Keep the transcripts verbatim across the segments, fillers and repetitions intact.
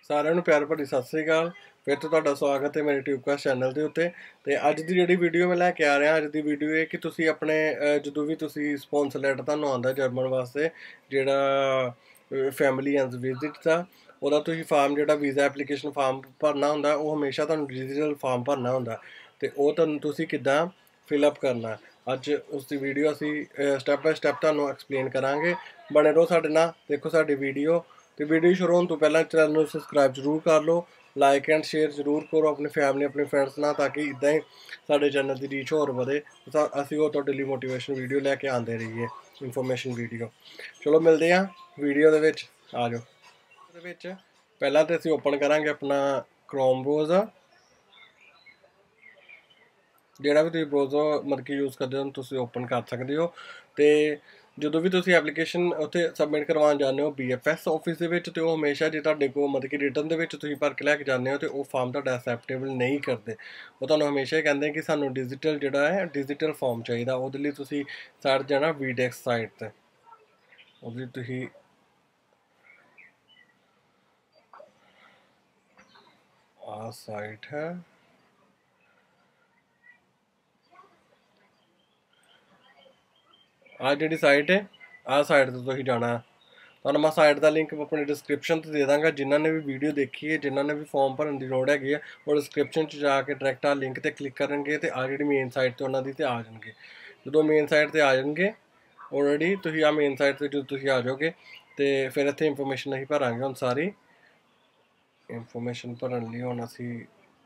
ਸਾਰਿਆਂ ਨੂੰ ਪਿਆਰ ਭਰੀ ਸਤਿ ਸ੍ਰੀ ਅਕਾਲ। ਫਿਰ ਤੋਂ ਤੁਹਾਡਾ ਸਵਾਗਤ ਹੈ ਮੇਰੇ ਟਿਊਬਕਾਸਟ ਚੈਨਲ ਦੇ ਉੱਤੇ। ਤੇ ਅੱਜ ਦੀ ਜਿਹੜੀ ਵੀਡੀਓ ਮੈਂ ਲੈ ਕੇ ਆ ਰਿਹਾ, ਅੱਜ ਦੀ ਵੀਡੀਓ ਇਹ ਕਿ ਤੁਸੀਂ ਆਪਣੇ ਅਹ, ਜਦੋਂ ਵੀ ਤੁਸੀਂ ਸਪੌਂਸਰ ਲੈਟਰ ਤੁਹਾਨੂੰ ਆਉਂਦਾ ਜਰਮਨ ਵਾਸਤੇ, ਜਿਹੜਾ ਫੈਮਿਲੀ ਐਂਡ ਵਿਜ਼ਿਟ ਦਾ, ਉਹਦਾ ਤੁਸੀਂ ਫਾਰਮ ਜਿਹੜਾ ਵੀਜ਼ਾ ਐਪਲੀਕੇਸ਼ਨ ਫਾਰਮ ਭਰਨਾ ਹੁੰਦਾ, ਉਹ ਹਮੇਸ਼ਾ ਤੁਹਾਨੂੰ ਡਿਜੀਟਲ ਫਾਰਮ ਭਰਨਾ ਹੁੰਦਾ। ਤੇ ਉਹ ਤੁਹਾਨੂੰ ਤੁਸੀਂ ਕਿੱਦਾਂ ਫਿਲਅਪ ਕਰਨਾ, ਅੱਜ ਉਸ ਦੀ ਵੀਡੀਓ ਅਸੀਂ ਸਟੈਪ ਬਾਏ ਸਟੈਪ ਤੁਹਾਨੂੰ ਐਕਸਪਲੇਨ ਕਰਾਂਗੇ। ਬਣੇ ਰਹੋ ਸਾਡੇ ਨਾਲ, ਦੇਖੋ ਸਾਡੀ ਵੀਡੀਓ। ਤੇ ਵੀਡੀਓ ਸ਼ੁਰੂ ਹੋਣ ਤੋਂ ਪਹਿਲਾਂ ਚੈਨਲ ਨੂੰ ਸਬਸਕ੍ਰਾਈਬ ਜ਼ਰੂਰ ਕਰ ਲਓ, ਲਾਈਕ ਐਂਡ ਸ਼ੇਅਰ ਜ਼ਰੂਰ ਕਰੋ ਆਪਣੀ ਫੈਮਲੀ ਆਪਣੇ ਫਰੈਂਡਸ ਨਾਲ, ਤਾਂ ਕਿ ਇੱਦਾਂ ਹੀ ਸਾਡੇ ਚੈਨਲ ਦੀ ਰੀਚ ਹੋਰ ਵਧੇ, ਤਾਂ ਅਸੀਂ ਉਹ ਤੁਹਾਡੇ ਲਈ ਮੋਟੀਵੇਸ਼ਨ ਵੀਡੀਓ ਲੈ ਕੇ ਆਉਂਦੇ ਰਹੀਏ, ਇਨਫੋਰਮੇਸ਼ਨ ਵੀਡੀਓ। ਚਲੋ ਮਿਲਦੇ ਹਾਂ ਵੀਡੀਓ ਦੇ ਵਿੱਚ, ਆ ਜਾਓ। ਉਹਦੇ ਵਿੱਚ ਪਹਿਲਾਂ ਤਾਂ ਅਸੀਂ ਓਪਨ ਕਰਾਂਗੇ ਆਪਣਾ ਕ੍ਰੋਮ ਬ੍ਰਾਊਜ਼ਰ। ਜਿਹੜਾ ਵੀ ਤੁਸੀਂ ਬ੍ਰਾਊਜ਼ਰ ਮਤਲਬ ਕਿ ਯੂਜ਼ ਕਰਦੇ ਹੋ ਤੁਸੀਂ ਓਪਨ ਕਰ ਸਕਦੇ ਹੋ। ਤੇ ਜਦੋਂ ਵੀ ਤੁਸੀਂ ਐਪਲੀਕੇਸ਼ਨ ਉੱਥੇ ਸਬਮਿਟ ਕਰਵਾਉਣ ਜਾਂਦੇ ਹੋ ਬੀ ਐਫ ਐਸ ਆਫਿਸ ਦੇ ਵਿੱਚ, ਤੇ ਉਹ ਹਮੇਸ਼ਾ ਜੇ ਤੁਹਾਡੇ ਕੋਲ ਮਤਲਬ ਕਿ ਰਿਟਰਨ ਦੇ ਵਿੱਚ ਤੁਸੀਂ ਭਰ ਕੇ ਲੈ ਕੇ ਜਾਂਦੇ ਹੋ, ਤੇ ਉਹ ਫਾਰਮ ਤੁਹਾਡਾ ਐਕਸੈਪਟੇਬਲ ਨਹੀਂ ਕਰਦੇ। ਉਹ ਤੁਹਾਨੂੰ ਹਮੇਸ਼ਾ ਹੀ ਕਹਿੰਦੇ ਕਿ ਸਾਨੂੰ ਡਿਜੀਟਲ ਜਿਹੜਾ ਹੈ ਡਿਜੀਟਲ ਫਾਰਮ ਚਾਹੀਦਾ। ਉਹਦੇ ਲਈ ਤੁਸੀਂ ਸਾਈਟ ਜਾਣਾ ਵੀਡੈਕਸ ਸਾਈਟ 'ਤੇ, ਉਹਦੇ ਲਈ ਤੁਸੀਂ ਆਹ ਸਾਈਟ ਹੈ, ਆਹ ਜਿਹੜੀ ਸਾਈਟ ਹੈ ਆਹ ਸਾਈਟ 'ਤੇ ਤੁਸੀਂ ਜਾਣਾ। ਤੁਹਾਨੂੰ ਮੈਂ ਸਾਈਟ ਦਾ ਲਿੰਕ ਆਪਣੀ ਡਿਸਕ੍ਰਿਪਸ਼ਨ 'ਤੇ ਦੇ ਦਾਂਗਾ। ਜਿਨ੍ਹਾਂ ਨੇ ਵੀ ਵੀਡੀਓ ਦੇਖੀ ਹੈ, ਜਿਨ੍ਹਾਂ ਨੇ ਵੀ ਫਾਰਮ ਭਰਨ ਦੀ ਲੋੜ ਹੈਗੀ ਹੈ, ਉਹ ਡਿਸਕ੍ਰਿਪਸ਼ਨ 'ਚ ਜਾ ਕੇ ਡਾਇਰੈਕਟ ਆ ਲਿੰਕ 'ਤੇ ਕਲਿੱਕ ਕਰਨਗੇ, ਅਤੇ ਆਹ ਜਿਹੜੀ ਮੇਨ ਸਾਈਟ 'ਤੇ ਉਹਨਾਂ ਦੀ 'ਤੇ ਆ ਜਾਣਗੇ। ਜਦੋਂ ਮੇਨ ਸਾਈਟ 'ਤੇ ਆ ਜਾਣਗੇ ਆਲਰੇਡੀ, ਤੁਸੀਂ ਆਹ ਮੇਨ ਸਾਈਟ 'ਤੇ ਜਦੋਂ ਤੁਸੀਂ ਆ ਜਾਓਗੇ, ਅਤੇ ਫਿਰ ਇੱਥੇ ਇਨਫੋਰਮੇਸ਼ਨ ਅਸੀਂ ਭਰਾਂਗੇ। ਹੁਣ ਸਾਰੀ ਇਨਫੋਰਮੇਸ਼ਨ ਭਰਨ ਲਈ ਹੁਣ ਅਸੀਂ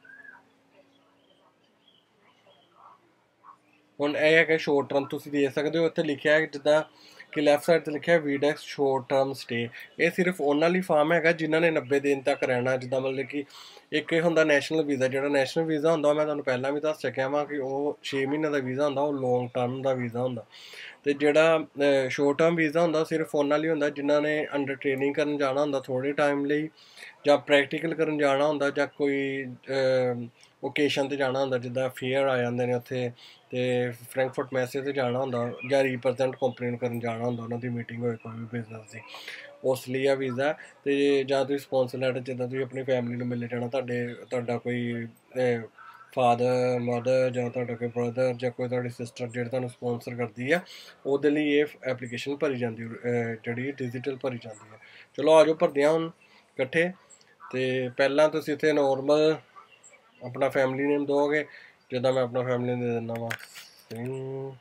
ਹੁਣ ਇਹ ਹੈਗਾ ਸ਼ੋਰਟ ਟਰਮ, ਤੁਸੀਂ ਦੇਖ ਸਕਦੇ ਹੋ ਇੱਥੇ ਲਿਖਿਆ ਹੈ ਜਿੱਦਾਂ ਕਿ ਲੈਫਟ ਸਾਈਡ 'ਤੇ ਲਿਖਿਆ ਵੀਡੈਕਸ ਸ਼ੋਰਟ ਟਰਮ ਸਟੇ। ਇਹ ਸਿਰਫ ਉਹਨਾਂ ਲਈ ਫਾਰਮ ਹੈਗਾ ਜਿਨ੍ਹਾਂ ਨੇ ਨੱਬੇ ਦਿਨ ਤੱਕ ਰਹਿਣਾ। ਜਿੱਦਾਂ ਮਤਲਬ ਕਿ ਇੱਕ ਇਹ ਹੁੰਦਾ ਨੈਸ਼ਨਲ ਵੀਜ਼ਾ, ਜਿਹੜਾ ਨੈਸ਼ਨਲ ਵੀਜ਼ਾ ਹੁੰਦਾ ਮੈਂ ਤੁਹਾਨੂੰ ਪਹਿਲਾਂ ਵੀ ਦੱਸ ਚੁੱਕਿਆ ਵਾਂ ਕਿ ਉਹ ਛੇ ਮਹੀਨੇ ਦਾ ਵੀਜ਼ਾ ਹੁੰਦਾ, ਉਹ ਲੌਂਗ ਟਰਮ ਦਾ ਵੀਜ਼ਾ ਹੁੰਦਾ। ਅਤੇ ਜਿਹੜਾ ਸ਼ੋਰਟ ਟਰਮ ਵੀਜ਼ਾ ਹੁੰਦਾ ਉਹ ਸਿਰਫ ਉਹਨਾਂ ਲਈ ਹੁੰਦਾ ਜਿਨ੍ਹਾਂ ਨੇ ਅੰਡਰ ਟ੍ਰੇਨਿੰਗ ਕਰਨ ਜਾਣਾ ਹੁੰਦਾ ਥੋੜ੍ਹੇ ਟਾਈਮ ਲਈ, ਜਾਂ ਪ੍ਰੈਕਟੀਕਲ ਕਰਨ ਜਾਣਾ ਹੁੰਦਾ, ਜਾਂ ਕੋਈ ਓਕੇਸ਼ਨ 'ਤੇ ਜਾਣਾ ਹੁੰਦਾ, ਜਿੱਦਾਂ ਫੇਅਰ ਆ ਜਾਂਦੇ ਨੇ ਉੱਥੇ, ਅਤੇ ਫਰੈਂਕਫਰਟ ਮੈਸੇ 'ਤੇ ਜਾਣਾ ਹੁੰਦਾ, ਜਾਂ ਰੀਪ੍ਰਜੈਂਟ ਕੰਪਨੀ ਨੂੰ ਕਰਨ ਜਾਣਾ ਹੁੰਦਾ, ਉਹਨਾਂ ਦੀ ਮੀਟਿੰਗ ਹੋਏ ਕੋਈ ਵੀ ਬਿਜ਼ਨਸ ਦੀ, ਉਸ ਲਈ ਆ ਵੀਜ਼ਾ। ਅਤੇ ਜਾਂ ਤੁਸੀਂ ਸਪੌਂਸਰ ਲੈਟਰ, ਜਿੱਦਾਂ ਤੁਸੀਂ ਆਪਣੀ ਫੈਮਿਲੀ ਨੂੰ ਮਿਲਣ ਜਾਣਾ, ਤੁਹਾਡੇ ਤੁਹਾਡਾ ਕੋਈ ਫਾਦਰ ਮਦਰ ਜਾਂ ਤੁਹਾਡਾ ਕੋਈ ਬ੍ਰਦਰ ਜਾਂ ਕੋਈ ਤੁਹਾਡੀ ਸਿਸਟਰ ਜਿਹੜੀ ਤੁਹਾਨੂੰ ਸਪੌਂਸਰ ਕਰਦੀ ਆ, ਉਹਦੇ ਲਈ ਇਹ ਐਪਲੀਕੇਸ਼ਨ ਭਰੀ ਜਾਂਦੀ, ਜਿਹੜੀ ਡਿਜੀਟਲ ਭਰੀ ਜਾਂਦੀ ਹੈ। ਚਲੋ ਆ ਜਾਓ ਭਰਦੇ ਹਾਂ ਹੁਣ ਇਕੱਠੇ। ਅਤੇ ਪਹਿਲਾਂ ਤੁਸੀਂ ਇੱਥੇ ਨੋਰਮਲ ਆਪਣਾ ਫੈਮਿਲੀ ਨੇਮ ਦਿਓਗੇ, ਜਿੱਦਾਂ ਮੈਂ ਆਪਣਾ ਫੈਮਿਲੀ ਨੇਮ ਦੇ ਦਿੰਦਾ ਵਾ Singh.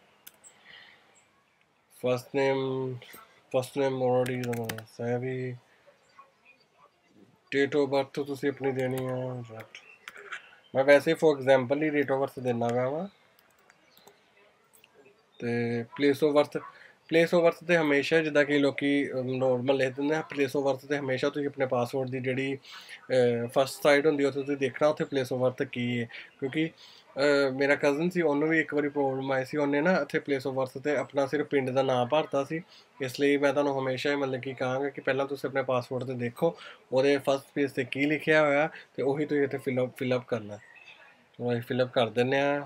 First name first name already ਦੱਸਿਆ ਵੀ। ਡੇਟ ਆਫ ਬਰਥ ਤੁਸੀਂ ਆਪਣੀ ਦੇਣੀ ਆ, ਮੈਂ ਵੈਸੇ ਫੋਰ ਐਗਜ਼ਾਮਪਲ ਹੀ ਡੇਟ ਆਫ ਬਰਥ ਦੇਣਾ ਪਿਆ ਵਾ। ਅਤੇ place of birth place of birth 'ਤੇ ਹਮੇਸ਼ਾ ਜਿੱਦਾਂ ਕਿ ਲੋਕ ਨੋਰਮਲ ਲਿਖ ਦਿੰਦੇ ਆ, ਪਲੇਸ ਆਫ ਬਰਥ 'ਤੇ ਹਮੇਸ਼ਾ ਤੁਸੀਂ ਆਪਣੇ ਪਾਸਪੋਰਟ ਦੀ ਜਿਹੜੀ ਫਸਟ ਸਾਈਡ ਹੁੰਦੀ ਉੱਥੇ ਤੁਸੀਂ ਦੇਖਣਾ ਉੱਥੇ ਪਲੇਸ ਆਫ ਬਰਥ ਕੀ ਹੈ। ਕਿਉਂਕਿ ਮੇਰਾ ਕਜ਼ਨ ਸੀ, ਉਹਨੂੰ ਵੀ ਇੱਕ ਵਾਰੀ ਪ੍ਰੋਬਲਮ ਆਈ ਸੀ, ਉਹਨੇ ਨਾ ਇੱਥੇ ਪਲੇਸ ਆਫ ਬਰਥ 'ਤੇ ਆਪਣਾ ਸਿਰਫ ਪਿੰਡ ਦਾ ਨਾਂ ਭਰਤਾ ਸੀ। ਇਸ ਲਈ ਮੈਂ ਤੁਹਾਨੂੰ ਹਮੇਸ਼ਾ ਹੀ ਮਤਲਬ ਕਿ ਕਹਾਂਗਾ ਕਿ ਪਹਿਲਾਂ ਤੁਸੀਂ ਆਪਣੇ ਪਾਸਪੋਰਟ 'ਤੇ ਦੇਖੋ ਉਹਦੇ ਫਸਟ ਪੇਜ 'ਤੇ ਕੀ ਲਿਖਿਆ ਹੋਇਆ, ਅਤੇ ਉਹੀ ਤੁਸੀਂ ਇੱਥੇ ਫਿਲਅਪ ਫਿਲਅਪ ਕਰਨਾ। ਅਸੀਂ ਫਿਲਅਪ ਕਰ ਦਿੰਦੇ ਹਾਂ।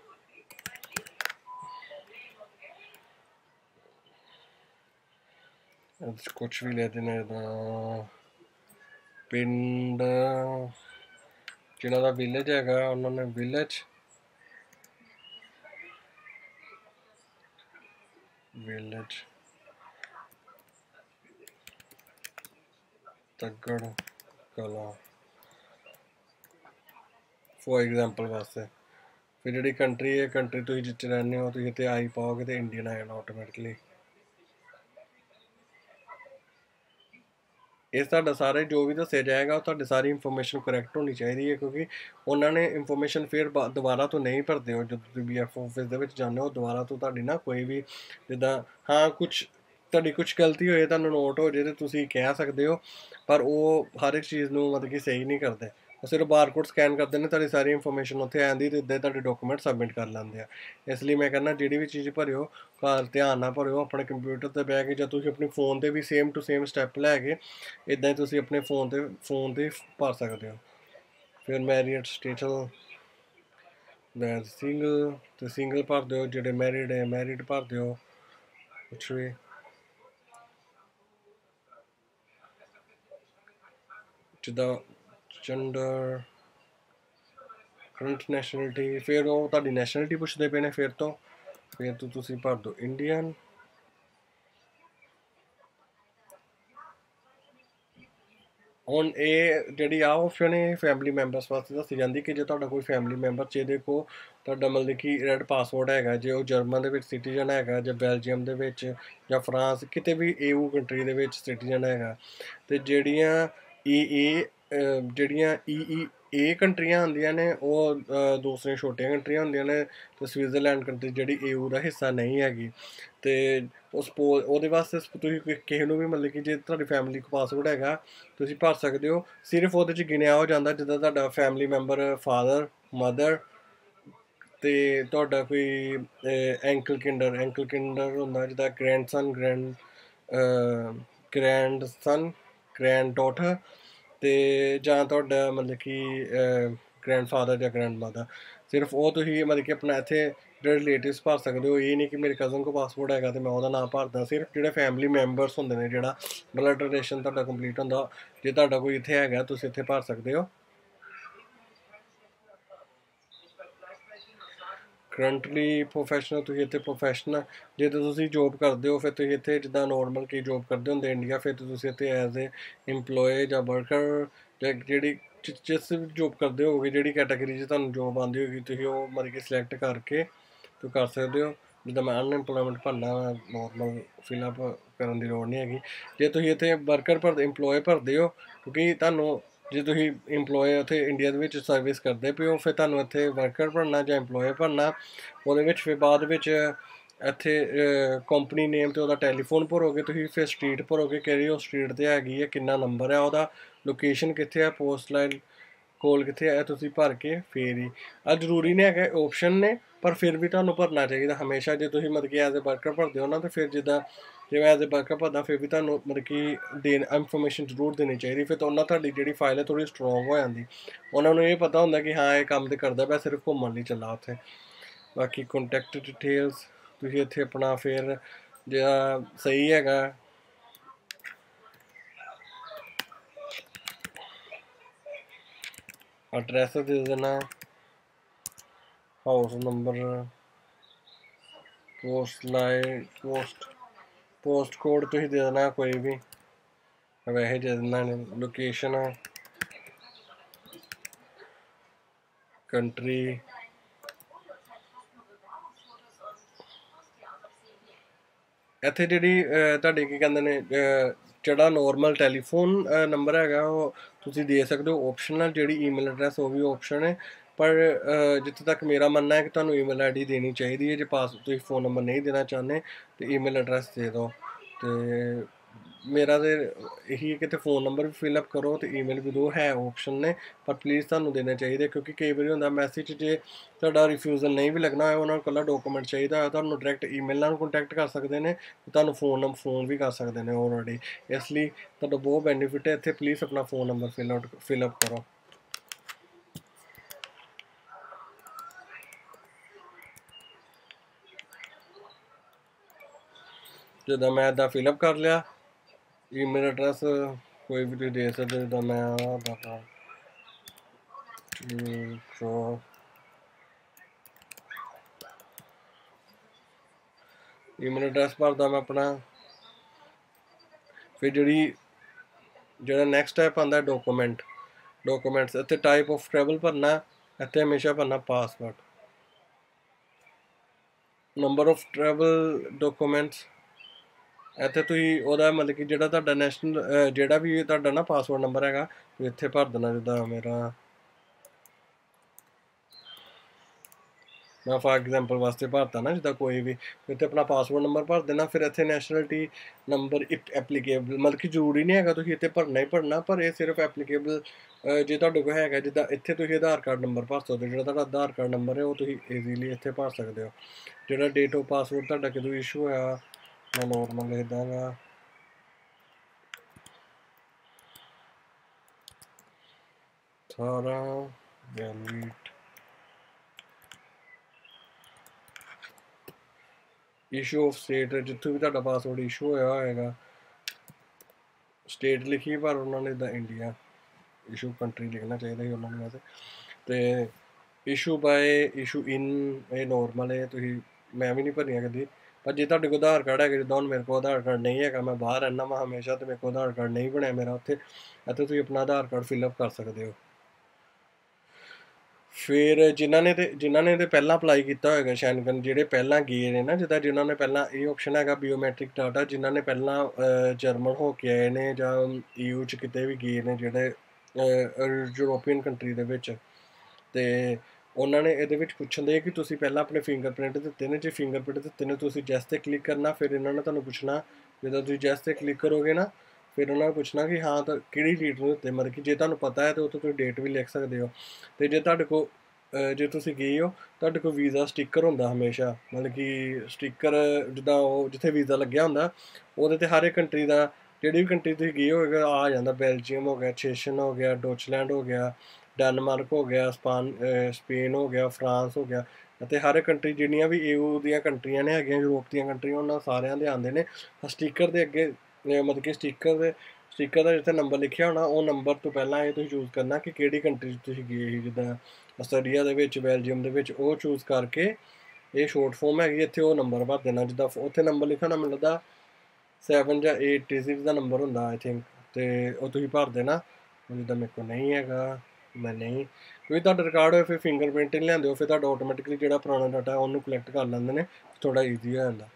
ਕੁਛ ਵੀ ਲੈ ਦੇਣਾ, ਜਿੱਦਾਂ ਪਿੰਡ ਜਿਹਨਾਂ ਦਾ ਵਿਲੇਜ ਹੈਗਾ ਉਹਨਾਂ ਨੇ village village Taggar Kalan for example ਵਾਸਤੇ। ਫਿਰ ਜਿਹੜੀ ਕੰਟਰੀ ਹੈ, ਕੰਟਰੀ ਤੁਸੀਂ ਜਿੱਥੇ ਰਹਿੰਦੇ ਹੋ ਤੁਸੀਂ ਇੱਥੇ ਆਈ ਪਾਓਗੇ ਅਤੇ ਇੰਡੀਅਨ ਆ ਜਾਣਾ ਆਟੋਮੈਟਿਕਲੀ। ਇਹ ਤੁਹਾਡਾ ਸਾਰੇ ਜੋ ਵੀ ਦੱਸਿਆ ਜਾਏਗਾ ਉਹ ਤੁਹਾਡੀ ਸਾਰੀ ਇਨਫੋਰਮੇਸ਼ਨ ਕਰੈਕਟ ਹੋਣੀ ਚਾਹੀਦੀ ਹੈ, ਕਿਉਂਕਿ ਉਹਨਾਂ ਨੇ ਇਨਫੋਰਮੇਸ਼ਨ ਫਿਰ ਦੁਬਾਰਾ ਤੋਂ ਨਹੀਂ ਭਰਦੇ ਹੋ। ਜਦੋਂ ਤੁਸੀਂ ਬੀ ਐਫ ਆਫਿਸ ਦੇ ਵਿੱਚ ਜਾਂਦੇ ਹੋ ਦੁਬਾਰਾ ਤੋਂ ਤੁਹਾਡੀ ਨਾ ਕੋਈ ਵੀ ਜਿੱਦਾਂ ਹਾਂ ਕੁਛ ਤੁਹਾਡੀ ਕੁਛ ਗਲਤੀ ਹੋਏ ਤੁਹਾਨੂੰ ਨੋਟ ਹੋ ਜਾਏ ਤਾਂ ਤੁਸੀਂ ਕਹਿ ਸਕਦੇ ਹੋ, ਪਰ ਉਹ ਹਰ ਇੱਕ ਚੀਜ਼ ਨੂੰ ਮਤਲਬ ਕਿ ਸਹੀ ਨਹੀਂ ਕਰਦੇ। ਉਹ ਸਿਰਫ ਬਾਰਕੋਡ ਸਕੈਨ ਕਰਦੇ ਨੇ, ਤੁਹਾਡੀ ਸਾਰੀ ਇਨਫੋਰਮੇਸ਼ਨ ਉੱਥੇ ਆ ਜਾਂਦੀ, ਅਤੇ ਇੱਦਾਂ ਤੁਹਾਡੇ ਡਾਕੂਮੈਂਟ ਸਬਮਿਟ ਕਰ ਲੈਂਦੇ ਆ। ਇਸ ਲਈ ਮੈਂ ਕਹਿੰਦਾ ਜਿਹੜੀ ਵੀ ਚੀਜ਼ ਭਰਿਓ ਘਰ ਧਿਆਨ ਨਾਲ ਭਰਿਓ, ਆਪਣੇ ਕੰਪਿਊਟਰ 'ਤੇ ਬਹਿ ਕੇ, ਜਾਂ ਤੁਸੀਂ ਆਪਣੀ ਫੋਨ 'ਤੇ ਵੀ ਸੇਮ ਟੂ ਸੇਮ ਸਟੈਪ ਲੈ ਕੇ ਇੱਦਾਂ ਹੀ ਤੁਸੀਂ ਆਪਣੇ ਫੋਨ 'ਤੇ ਫੋਨ 'ਤੇ ਭਰ ਸਕਦੇ ਹੋ। ਫਿਰ ਮੈਰੀਡ ਸਟੇਟਸ ਮੈਂ ਸਿੰਗਲ ਅਤੇ ਸਿੰਗਲ ਭਰ ਦਿਓ, ਜਿਹੜੇ ਮੈਰਿਡ ਹੈ ਮੈਰਿਡ ਭਰ ਦਿਓ, ਕੁਛ ਵੀ। ਜਿੱਦਾਂ ਜੈਂਡਰ, ਕਰੰਟ ਨੈਸ਼ਨਲਿਟੀ, ਫਿਰ ਉਹ ਤੁਹਾਡੀ ਨੈਸ਼ਨਲਿਟੀ ਪੁੱਛਦੇ ਪਏ ਨੇ, ਫਿਰ ਤੋਂ ਫਿਰ ਤੋਂ ਤੁਸੀਂ ਭਰ ਦਿਓ ਇੰਡੀਅਨ। ਹੁਣ ਇਹ ਜਿਹੜੀ ਆ ਆਪਸ਼ਨ ਹੈ ਫੈਮਿਲੀ ਮੈਂਬਰਸ ਵਾਸਤੇ ਦੱਸੀ ਜਾਂਦੀ ਕਿ ਜੇ ਤੁਹਾਡਾ ਕੋਈ ਫੈਮਿਲੀ ਮੈਂਬਰ ਜਿਹਦੇ ਕੋਲ ਤੁਹਾਡਾ ਮਤਲਬ ਕਿ ਰੈਡ ਪਾਸਪੋਰਟ ਹੈਗਾ, ਜੇ ਉਹ ਜਰਮਨ ਦੇ ਵਿੱਚ ਸਿਟੀਜ਼ਨ ਹੈਗਾ, ਜਾਂ ਬੈਲਜੀਅਮ ਦੇ ਵਿੱਚ, ਜਾਂ ਫਰਾਂਸ, ਕਿਤੇ ਵੀ ਏਯੂ ਕੰਟਰੀ ਦੇ ਵਿੱਚ ਸਿਟੀਜ਼ਨ ਹੈਗਾ, ਅਤੇ ਜਿਹੜੀਆਂ ਈ ਏ ਜਿਹੜੀਆਂ ਈ ਈ ਇਹ ਕੰਟਰੀਆਂ ਹੁੰਦੀਆਂ ਨੇ ਉਹ ਦੂਸਰੀਆਂ ਛੋਟੀਆਂ ਕੰਟਰੀਆਂ ਹੁੰਦੀਆਂ ਨੇ, ਅਤੇ ਸਵਿਟਜ਼ਰਲੈਂਡ ਕੰਟਰੀ ਜਿਹੜੀ ਏਯੂ ਦਾ ਹਿੱਸਾ ਨਹੀਂ ਹੈਗੀ। ਅਤੇ ਉਹ ਸਪੋਜ਼ ਉਹਦੇ ਵਾਸਤੇ ਤੁਸੀਂ ਕਿਸੇ ਨੂੰ ਵੀ ਮਤਲਬ ਕਿ ਜੇ ਤੁਹਾਡੀ ਫੈਮਿਲੀ ਕੋਲ ਪਾਸਪੋਰਟ ਹੈਗਾ ਤੁਸੀਂ ਭਰ ਸਕਦੇ ਹੋ। ਸਿਰਫ ਉਹਦੇ 'ਚ ਗਿਣਿਆ ਹੋ ਜਾਂਦਾ ਜਿੱਦਾਂ ਤੁਹਾਡਾ ਫੈਮਿਲੀ ਮੈਂਬਰ ਫਾਦਰ, ਮਦਰ, ਅਤੇ ਤੁਹਾਡਾ ਕੋਈ ਐਂਕਲ ਕਿੰਡਰ ਐਂਕਲ ਕਿੰਡਰ ਹੁੰਦਾ ਜਿੱਦਾਂ grandson, grand grandson, granddaughter, ਅਤੇ ਜਾਂ ਤੁਹਾਡਾ ਮਤਲਬ ਕਿ ਗ੍ਰੈਂਡ ਫਾਦਰ ਜਾਂ ਗ੍ਰੈਂਡ ਮਦਰ। ਸਿਰਫ ਉਹ ਤੁਸੀਂ ਮਤਲਬ ਕਿ ਆਪਣਾ ਇੱਥੇ ਜਿਹੜੇ ਰਿਲੇਟਿਵਸ ਭਰ ਸਕਦੇ ਹੋ। ਇਹ ਨਹੀਂ ਕਿ ਮੇਰੇ ਕਜ਼ਨ ਕੋਲ ਪਾਸਪੋਰਟ ਹੈਗਾ ਅਤੇ ਮੈਂ ਉਹਦਾ ਨਾਮ ਭਰਦਾ। ਸਿਰਫ ਜਿਹੜੇ ਫੈਮਿਲੀ ਮੈਂਬਰਸ ਹੁੰਦੇ ਨੇ, ਜਿਹੜਾ ਬਲੱਡ ਰਿਲੇਸ਼ਨ ਤੁਹਾਡਾ ਕੰਪਲੀਟ ਹੁੰਦਾ, ਜੇ ਤੁਹਾਡਾ ਕੋਈ ਇੱਥੇ ਹੈਗਾ ਤੁਸੀਂ ਇੱਥੇ ਭਰ ਸਕਦੇ ਹੋ। ਕਰੰਟਲੀ ਪ੍ਰੋਫੈਸ਼ਨਲ, ਤੁਸੀਂ ਇੱਥੇ ਪ੍ਰੋਫੈਸ਼ਨਲ, ਜੇ ਤਾਂ ਤੁਸੀਂ ਜੋਬ ਕਰਦੇ ਹੋ ਫਿਰ ਤੁਸੀਂ ਇੱਥੇ ਜਿੱਦਾਂ ਨੋਰਮਲ ਕੀ ਜੋਬ ਕਰਦੇ ਹੁੰਦੇ ਇੰਡੀਆ, ਫਿਰ ਤੁਸੀਂ ਇੱਥੇ ਐਜ਼ ਏ ਇੰਪਲੋਏ ਜਾਂ ਵਰਕਰ ਜਾਂ ਜਿਹੜੀ ਜਿਸ ਜੋਬ ਕਰਦੇ ਹੋਗੇ, ਜਿਹੜੀ ਕੈਟਾਗਰੀ 'ਚ ਤੁਹਾਨੂੰ ਜੋਬ ਆਉਂਦੀ ਹੋਗੀ, ਤੁਸੀਂ ਉਹ ਮਤਲਬ ਕਿ ਸਿਲੈਕਟ ਕਰਕੇ ਤੁਸੀਂ ਕਰ ਸਕਦੇ ਹੋ। ਜਿੱਦਾਂ ਮੈਂ ਅਨਇੰਪਲੋਇਮੈਂਟ ਭਰਨਾ, ਨੋਰਮਲ ਫਿਲਅਪ ਕਰਨ ਦੀ ਲੋੜ ਨਹੀਂ ਹੈਗੀ। ਜੇ ਤੁਸੀਂ ਇੱਥੇ ਵਰਕਰ ਭਰਦੇ, ਇੰਪਲੋਏ ਭਰਦੇ ਹੋ, ਕਿਉਂਕਿ ਤੁਹਾਨੂੰ ਜੇ ਤੁਸੀਂ ਇੰਪਲੋਏ ਉੱਥੇ ਇੰਡੀਆ ਦੇ ਵਿੱਚ ਸਰਵਿਸ ਕਰਦੇ ਪਏ ਹੋ, ਫਿਰ ਤੁਹਾਨੂੰ ਇੱਥੇ ਵਰਕਰ ਭਰਨਾ ਜਾਂ ਇੰਪਲੋਏ ਭਰਨਾ। ਉਹਦੇ ਵਿੱਚ ਫਿਰ ਬਾਅਦ ਵਿੱਚ ਇੱਥੇ ਕੰਪਨੀ ਨੇਮ ਅਤੇ ਉਹਦਾ ਟੈਲੀਫੋਨ ਭਰੋਗੇ ਤੁਸੀਂ, ਫਿਰ ਸਟਰੀਟ ਭਰੋਗੇ ਕਿਹੜੀ ਉਹ ਸਟਰੀਟ 'ਤੇ ਹੈਗੀ ਹੈ, ਕਿੰਨਾ ਨੰਬਰ ਹੈ ਉਹਦਾ, ਲੋਕੇਸ਼ਨ ਕਿੱਥੇ ਹੈ, ਪੋਸਟ ਲਾਈਨ ਕੋਲ ਕਿੱਥੇ ਹੈ, ਤੁਸੀਂ ਭਰ ਕੇ ਫਿਰ ਹੀ। ਆ ਜ਼ਰੂਰੀ ਨਹੀਂ ਹੈਗਾ, ਓਪਸ਼ਨ ਨੇ, ਪਰ ਫਿਰ ਵੀ ਤੁਹਾਨੂੰ ਭਰਨਾ ਚਾਹੀਦਾ ਹਮੇਸ਼ਾ। ਜੇ ਤੁਸੀਂ ਮਤਲਬ ਕਿ ਐਜ਼ ਏ ਵਰਕਰ ਭਰਦੇ ਹੋ ਨਾ, ਤਾਂ ਫਿਰ ਜਿੱਦਾਂ ਜੇ ਮੈਂ ਐਜ਼ ਏ ਵਰਕਰ ਭਰਦਾ ਫਿਰ ਵੀ ਤੁਹਾਨੂੰ ਮਤਲਬ ਕਿ ਦੇਣ ਇਨਫੋਰਮੇਸ਼ਨ ਜ਼ਰੂਰ ਦੇਣੀ ਚਾਹੀਦੀ। ਫਿਰ ਤਾਂ ਉਹਨਾਂ ਤੁਹਾਡੀ ਜਿਹੜੀ ਫਾਈਲ ਹੈ ਥੋੜ੍ਹੀ ਸਟਰੋਂਗ ਹੋ ਜਾਂਦੀ। ਉਹਨਾਂ ਨੂੰ ਇਹ ਪਤਾ ਹੁੰਦਾ ਕਿ ਹਾਂ ਇਹ ਕੰਮ ਤਾਂ ਕਰਦਾ ਪਿਆ, ਸਿਰਫ ਘੁੰਮਣ ਲਈ ਚੱਲਾ ਉੱਥੇ। ਬਾਕੀ ਕੰਟੈਕਟ ਡਿਟੇਲਸ ਤੁਸੀਂ ਇੱਥੇ ਆਪਣਾ ਫਿਰ ਜਿਹੜਾ ਸਹੀ ਹੈਗਾ ਐਡਰੈਸ ਦੇ ਦੇਣਾ, house number, post line, post post code ਤੁਸੀਂ ਦੇ ਦੇਣਾ ਕੋਈ ਵੀ, ਵੈਸੇ ਦੇ ਦੇਣਾ ਨੇ, ਲੋਕੇਸ਼ਨ, ਕੰਟਰੀ, ਇੱਥੇ ਜਿਹੜੀ ਤੁਹਾਡੇ ਕੀ ਕਹਿੰਦੇ ਨੇ ਜਿਹੜਾ ਨੋਰਮਲ ਟੈਲੀਫੋਨ ਨੰਬਰ ਹੈਗਾ ਉਹ ਤੁਸੀਂ ਦੇ ਸਕਦੇ ਹੋ ਓਪਸ਼ਨਲ। ਜਿਹੜੀ ਈਮੇਲ ਐਡਰੈਸ ਉਹ ਵੀ ਓਪਸ਼ਨ ਹੈ, ਪਰ ਜਿੱਥੇ ਤੱਕ ਮੇਰਾ ਮੰਨਣਾ ਹੈ ਕਿ ਤੁਹਾਨੂੰ ਈਮੇਲ ਆਈ ਡੀ ਦੇਣੀ ਚਾਹੀਦੀ ਹੈ। ਜੇ ਪਾਸ ਤੁਸੀਂ ਫ਼ੋਨ ਨੰਬਰ ਨਹੀਂ ਦੇਣਾ ਚਾਹੁੰਦੇ ਤਾਂ ਈਮੇਲ ਐਡਰੈਸ ਦੇ ਦਿਓ। ਅਤੇ ਮੇਰਾ ਤਾਂ ਇਹੀ ਹੈ ਕਿ ਤੇ ਫ਼ੋਨ ਨੰਬਰ ਵੀ ਫਿਲਅਪ ਕਰੋ ਅਤੇ ਈਮੇਲ ਵੀ ਦਿਓ, ਹੈ ਓਪਸ਼ਨ ਨੇ, ਪਰ ਪਲੀਜ਼ ਤੁਹਾਨੂੰ ਦੇਣੇ ਚਾਹੀਦੇ। ਕਿਉਂਕਿ ਕਈ ਵਾਰੀ ਹੁੰਦਾ ਮੈਸੇਜ ਜੇ ਤੁਹਾਡਾ ਰਿਫਿਊਜ਼ਲ ਨਹੀਂ ਵੀ ਲੱਗਣਾ ਹੋਇਆ, ਉਹਨਾਂ ਨੂੰ ਇਕੱਲਾ ਡਾਕੂਮੈਂਟ ਚਾਹੀਦਾ ਹੋਇਆ, ਤੁਹਾਨੂੰ ਡਾਇਰੈਕਟ ਈਮੇਲ ਨਾਲ ਕੰਟੈਕਟ ਕਰ ਸਕਦੇ ਨੇ, ਤੁਹਾਨੂੰ ਫੋਨ ਨੰਬਰ ਫੋਨ ਵੀ ਕਰ ਸਕਦੇ ਨੇ ਆਲਰੇਡੀ। ਇਸ ਲਈ ਤੁਹਾਡਾ ਬਹੁਤ ਬੈਨੀਫਿਟ ਹੈ ਇੱਥੇ। ਪਲੀਜ਼ ਆਪਣਾ phone number fill out fill up ਕਰੋ। ਜਿੱਦਾਂ ਮੈਂ ਇੱਦਾਂ ਫਿਲਅਪ ਕਰ ਲਿਆ, ਈਮੇਲ ਐਡਰੈਸ ਕੋਈ ਵੀ ਤੁਸੀਂ ਦੇ ਸਕਦੇ ਹੋ। ਜਿੱਦਾਂ ਮੈਂ ਆਹ ਈਮੇਲ ਐਡਰੈਸ ਭਰਦਾ ਮੈਂ ਆਪਣਾ। ਫਿਰ ਜਿਹੜੀ ਜਿਹੜਾ ਨੈਕਸਟ ਸਟੈਪ ਆਉਂਦਾ ਡਾਕੂਮੈਂਟ, ਡਾਕੂਮੈਂਟਸ ਇੱਥੇ ਟਾਈਪ ਆਫ ਟਰੈਵਲ ਭਰਨਾ, ਇੱਥੇ ਹਮੇਸ਼ਾ ਭਰਨਾ passport, number of travel documents, ਇੱਥੇ ਤੁਸੀਂ ਉਹਦਾ ਮਤਲਬ ਕਿ ਜਿਹੜਾ ਤੁਹਾਡਾ ਨੈਸ਼ਨਲ ਜਿਹੜਾ ਵੀ ਤੁਹਾਡਾ ਨਾ ਪਾਸਪੋਰਟ ਨੰਬਰ ਹੈਗਾ ਤੁਸੀਂ ਇੱਥੇ ਭਰ ਦੇਣਾ। ਜਿੱਦਾਂ ਮੇਰਾ ਮੈਂ ਫਾਰ ਐਗਜ਼ਾਮਪਲ ਵਾਸਤੇ ਭਰਤਾ ਨਾ, ਜਿੱਦਾਂ ਕੋਈ ਵੀ, ਇੱਥੇ ਆਪਣਾ ਪਾਸਪੋਰਟ ਨੰਬਰ ਭਰ ਦੇਣਾ। ਫਿਰ ਇੱਥੇ ਨੈਸ਼ਨਲਿਟੀ ਨੰਬਰ ਇੱਕ ਐਪਲੀਕੇਬਲ, ਮਤਲਬ ਕਿ ਜ਼ਰੂਰੀ ਨਹੀਂ ਹੈਗਾ ਤੁਸੀਂ ਇੱਥੇ ਭਰਨਾ ਹੀ ਭਰਨਾ, ਪਰ ਇਹ ਸਿਰਫ ਐਪਲੀਕੇਬਲ ਜੇ ਤੁਹਾਡੇ ਕੋਲ ਹੈਗਾ। ਜਿੱਦਾਂ ਇੱਥੇ ਤੁਸੀਂ ਆਧਾਰ ਕਾਰਡ ਨੰਬਰ ਭਰ ਸਕਦੇ ਹੋ, ਜਿਹੜਾ ਤੁਹਾਡਾ ਆਧਾਰ ਕਾਰਡ ਨੰਬਰ ਹੈ ਉਹ ਤੁਸੀਂ ਈਜ਼ੀਲੀ ਇੱਥੇ ਭਰ ਸਕਦੇ ਹੋ। ਜਿਹੜਾ ਡੇਟ ਆਫ ਪਾਸਪੋਰਟ ਤੁਹਾਡਾ ਕਦੋਂ ਇਸ਼ੂ ਹੋਇਆ, ਮੈਂ ਨੋਰਮਲ ਲਿਖਦਾ ਗਾ ਅਠਾਰਾਂ ਵੈਲਿਡ ਇਸ਼ੂ ਆਫ ਸਟੇਟ, ਜਿੱਥੋਂ ਵੀ ਤੁਹਾਡਾ ਪਾਸਪੋਰਟ ਇਸ਼ੂ ਹੋਇਆ ਹੋਏਗਾ, ਸਟੇਟ ਲਿਖੀ ਪਰ ਉਹਨਾਂ ਨੇ ਇੱਦਾਂ ਇੰਡੀਆ। ਇਸ਼ੂ ਕੰਟਰੀ ਲਿਖਣਾ ਚਾਹੀਦਾ ਸੀ ਉਹਨਾਂ ਨੂੰ ਵੈਸੇ। ਅਤੇ ਇਸ਼ੂ ਬਾਏ ਇਸ਼ੂ ਇਨ ਇਹ ਨੋਰਮਲ ਹੈ, ਤੁਸੀਂ ਮੈਂ ਵੀ ਨਹੀਂ ਭਰੀਆਂ ਕਦੀ। ਪਰ ਜੇ ਤੁਹਾਡੇ ਕੋਲ ਆਧਾਰ ਕਾਰਡ ਹੈਗਾ, ਜਿੱਦਾਂ ਹੁਣ ਮੇਰੇ ਕੋਲ ਆਧਾਰ ਕਾਰਡ ਨਹੀਂ ਹੈਗਾ, ਮੈਂ ਬਾਹਰ ਰਹਿੰਦਾ ਵਾ ਹਮੇਸ਼ਾ, ਅਤੇ ਮੇਰੇ ਕੋਲ ਆਧਾਰ ਕਾਰਡ ਨਹੀਂ ਬਣਿਆ ਮੇਰਾ ਉੱਥੇ, ਅਤੇ ਤੁਸੀਂ ਆਪਣਾ ਆਧਾਰ ਕਾਰਡ ਫਿਲਅਪ ਕਰ ਸਕਦੇ ਹੋ। ਫਿਰ ਜਿਨ੍ਹਾਂ ਨੇ ਤੇ ਜਿਨ੍ਹਾਂ ਨੇ ਤੇ ਪਹਿਲਾਂ ਅਪਲਾਈ ਕੀਤਾ ਹੋਏਗਾ ਸ਼ੈਨਗਨ, ਜਿਹੜੇ ਪਹਿਲਾਂ ਗਏ ਨੇ ਨਾ, ਜਿੱਦਾਂ ਜਿਨ੍ਹਾਂ ਨੇ ਪਹਿਲਾਂ ਇਹ ਆਪਸ਼ਨ ਹੈਗਾ ਬਿਓਮੈਟ੍ਰਿਕ ਡਾਟਾ, ਜਿਨ੍ਹਾਂ ਨੇ ਪਹਿਲਾਂ ਜਰਮਨ ਹੋ ਕੇ ਆਏ ਨੇ ਜਾਂ ਈਯੂ 'ਚ ਕਿਤੇ ਵੀ ਗਏ ਨੇ, ਜਿਹੜੇ ਯੂਰੋਪੀਅਨ ਕੰਟਰੀ ਦੇ ਵਿੱਚ, ਅਤੇ ਉਹਨਾਂ ਨੇ ਇਹਦੇ ਵਿੱਚ ਪੁੱਛਦੇ ਕਿ ਤੁਸੀਂ ਪਹਿਲਾਂ ਆਪਣੇ ਫਿੰਗਰਪ੍ਰਿੰਟ ਦਿੱਤੇ ਨੇ। ਜੇ ਫਿੰਗਰਪ੍ਰਿੰਟ ਦਿੱਤੇ ਨੇ ਤੁਸੀਂ ਜੈਸ 'ਤੇ ਕਲਿੱਕ ਕਰਨਾ, ਫਿਰ ਇਹਨਾਂ ਨੇ ਤੁਹਾਨੂੰ ਪੁੱਛਣਾ, ਜਦੋਂ ਤੁਸੀਂ ਜੈਸ 'ਤੇ ਕਲਿੱਕ ਕਰੋਗੇ ਨਾ, ਫਿਰ ਉਹਨਾਂ ਨੇ ਪੁੱਛਣਾ ਕਿ ਹਾਂ ਤਾਂ ਕਿਹੜੀ ਡੇਟ ਨੂੰ ਦਿੱਤੇ, ਮਤਲਬ ਕਿ ਜੇ ਤੁਹਾਨੂੰ ਪਤਾ ਹੈ ਤਾਂ ਉੱਥੇ ਤੁਸੀਂ ਡੇਟ ਵੀ ਲਿਖ ਸਕਦੇ ਹੋ। ਅਤੇ ਜੇ ਤੁਹਾਡੇ ਕੋਲ ਜੇ ਤੁਸੀਂ ਗਏ ਹੋ, ਤੁਹਾਡੇ ਕੋਲ ਵੀਜ਼ਾ ਸਟਿੱਕਰ ਹੁੰਦਾ ਹਮੇਸ਼ਾ, ਮਤਲਬ ਕਿ ਸਟਿੱਕਰ ਜਿੱਦਾਂ ਉਹ ਜਿੱਥੇ ਵੀਜ਼ਾ ਲੱਗਿਆ ਹੁੰਦਾ ਉਹਦੇ 'ਤੇ ਹਰ ਇੱਕ ਕੰਟਰੀ ਦਾ, ਜਿਹੜੀ ਵੀ ਕੰਟਰੀ ਤੁਸੀਂ ਗਏ ਹੋਏਗਾ ਆ ਜਾਂਦਾ। ਬੈਲਜੀਅਮ ਹੋ ਗਿਆ, ਚੇਸ਼ਨ ਹੋ ਗਿਆ, ਡੋਚਲੈਂਡ ਹੋ ਗਿਆ, ਡੈਨਮਾਰਕ ਹੋ ਗਿਆ, ਸਪਾਨ ਸਪੇਨ ਹੋ ਗਿਆ, ਫਰਾਂਸ ਹੋ ਗਿਆ, ਅਤੇ ਹਰ ਇੱਕ ਕੰਟਰੀ ਜਿਹੜੀਆਂ ਵੀ ਈਯੂ ਦੀਆਂ ਕੰਟਰੀਆਂ ਨੇ ਹੈਗੀਆਂ, ਯੂਰੋਪ ਦੀਆਂ ਕੰਟਰੀਆਂ, ਉਹਨਾਂ ਸਾਰਿਆਂ ਦੇ ਆਉਂਦੇ ਨੇ। ਸਟਿੱਕਰ ਦੇ ਅੱਗੇ ਮਤਲਬ ਕਿ ਸਟਿੱਕਰ ਦੇ ਸਟਿੱਕਰ ਦਾ ਜਿੱਥੇ ਨੰਬਰ ਲਿਖਿਆ ਹੋਣਾ, ਉਹ ਨੰਬਰ ਤੋਂ ਪਹਿਲਾਂ ਇਹ ਤੁਸੀਂ ਚੂਜ਼ ਕਰਨਾ ਕਿ ਕਿਹੜੀ ਕੰਟਰੀ 'ਚ ਤੁਸੀਂ ਗਏ ਸੀ। ਜਿੱਦਾਂ ਆਸਟ੍ਰੇਲੀਆ ਦੇ ਵਿੱਚ, ਬੈਲਜੀਅਮ ਦੇ ਵਿੱਚ, ਉਹ ਚੂਜ਼ ਕਰਕੇ ਇਹ ਸ਼ੋਰਟ ਫੋਰਮ ਹੈਗੀ, ਇੱਥੇ ਉਹ ਨੰਬਰ ਭਰ ਦੇਣਾ। ਜਿੱਦਾਂ ਉੱਥੇ ਨੰਬਰ ਲਿਖਿਆ ਹੋਣਾ, ਮੈਨੂੰ ਲੱਗਦਾ ਸੈਵਨ ਜਾਂ ਏਟ ਡਿਜਿਟ ਦਾ ਨੰਬਰ ਹੁੰਦਾ ਆਈ ਥਿੰਕ, ਅਤੇ ਉਹ ਤੁਸੀਂ ਭਰ ਦੇਣਾ। ਜਿੱਦਾਂ ਮੇਰੇ ਕੋਲ ਨਹੀਂ ਹੈਗਾ, ਮੈਂ ਨਹੀਂ, ਕਿਉਂਕਿ ਤੁਹਾਡਾ ਰਿਕਾਰਡ ਹੋਏ ਫਿਰ ਫਿੰਗਰਪ੍ਰਿੰਟ ਨਹੀਂ ਲਿਆਂਦੇ ਹੋ, ਫਿਰ ਤੁਹਾਡਾ ਆਟੋਮੈਟਿਕਲੀ ਜਿਹੜਾ ਪੁਰਾਣਾ ਡਾਟਾ ਉਹਨੂੰ ਕਲੈਕਟ ਕਰ ਲੈਂਦੇ ਨੇ, ਥੋੜ੍ਹਾ ਈਜ਼ੀ ਹੋ ਜਾਂਦਾ।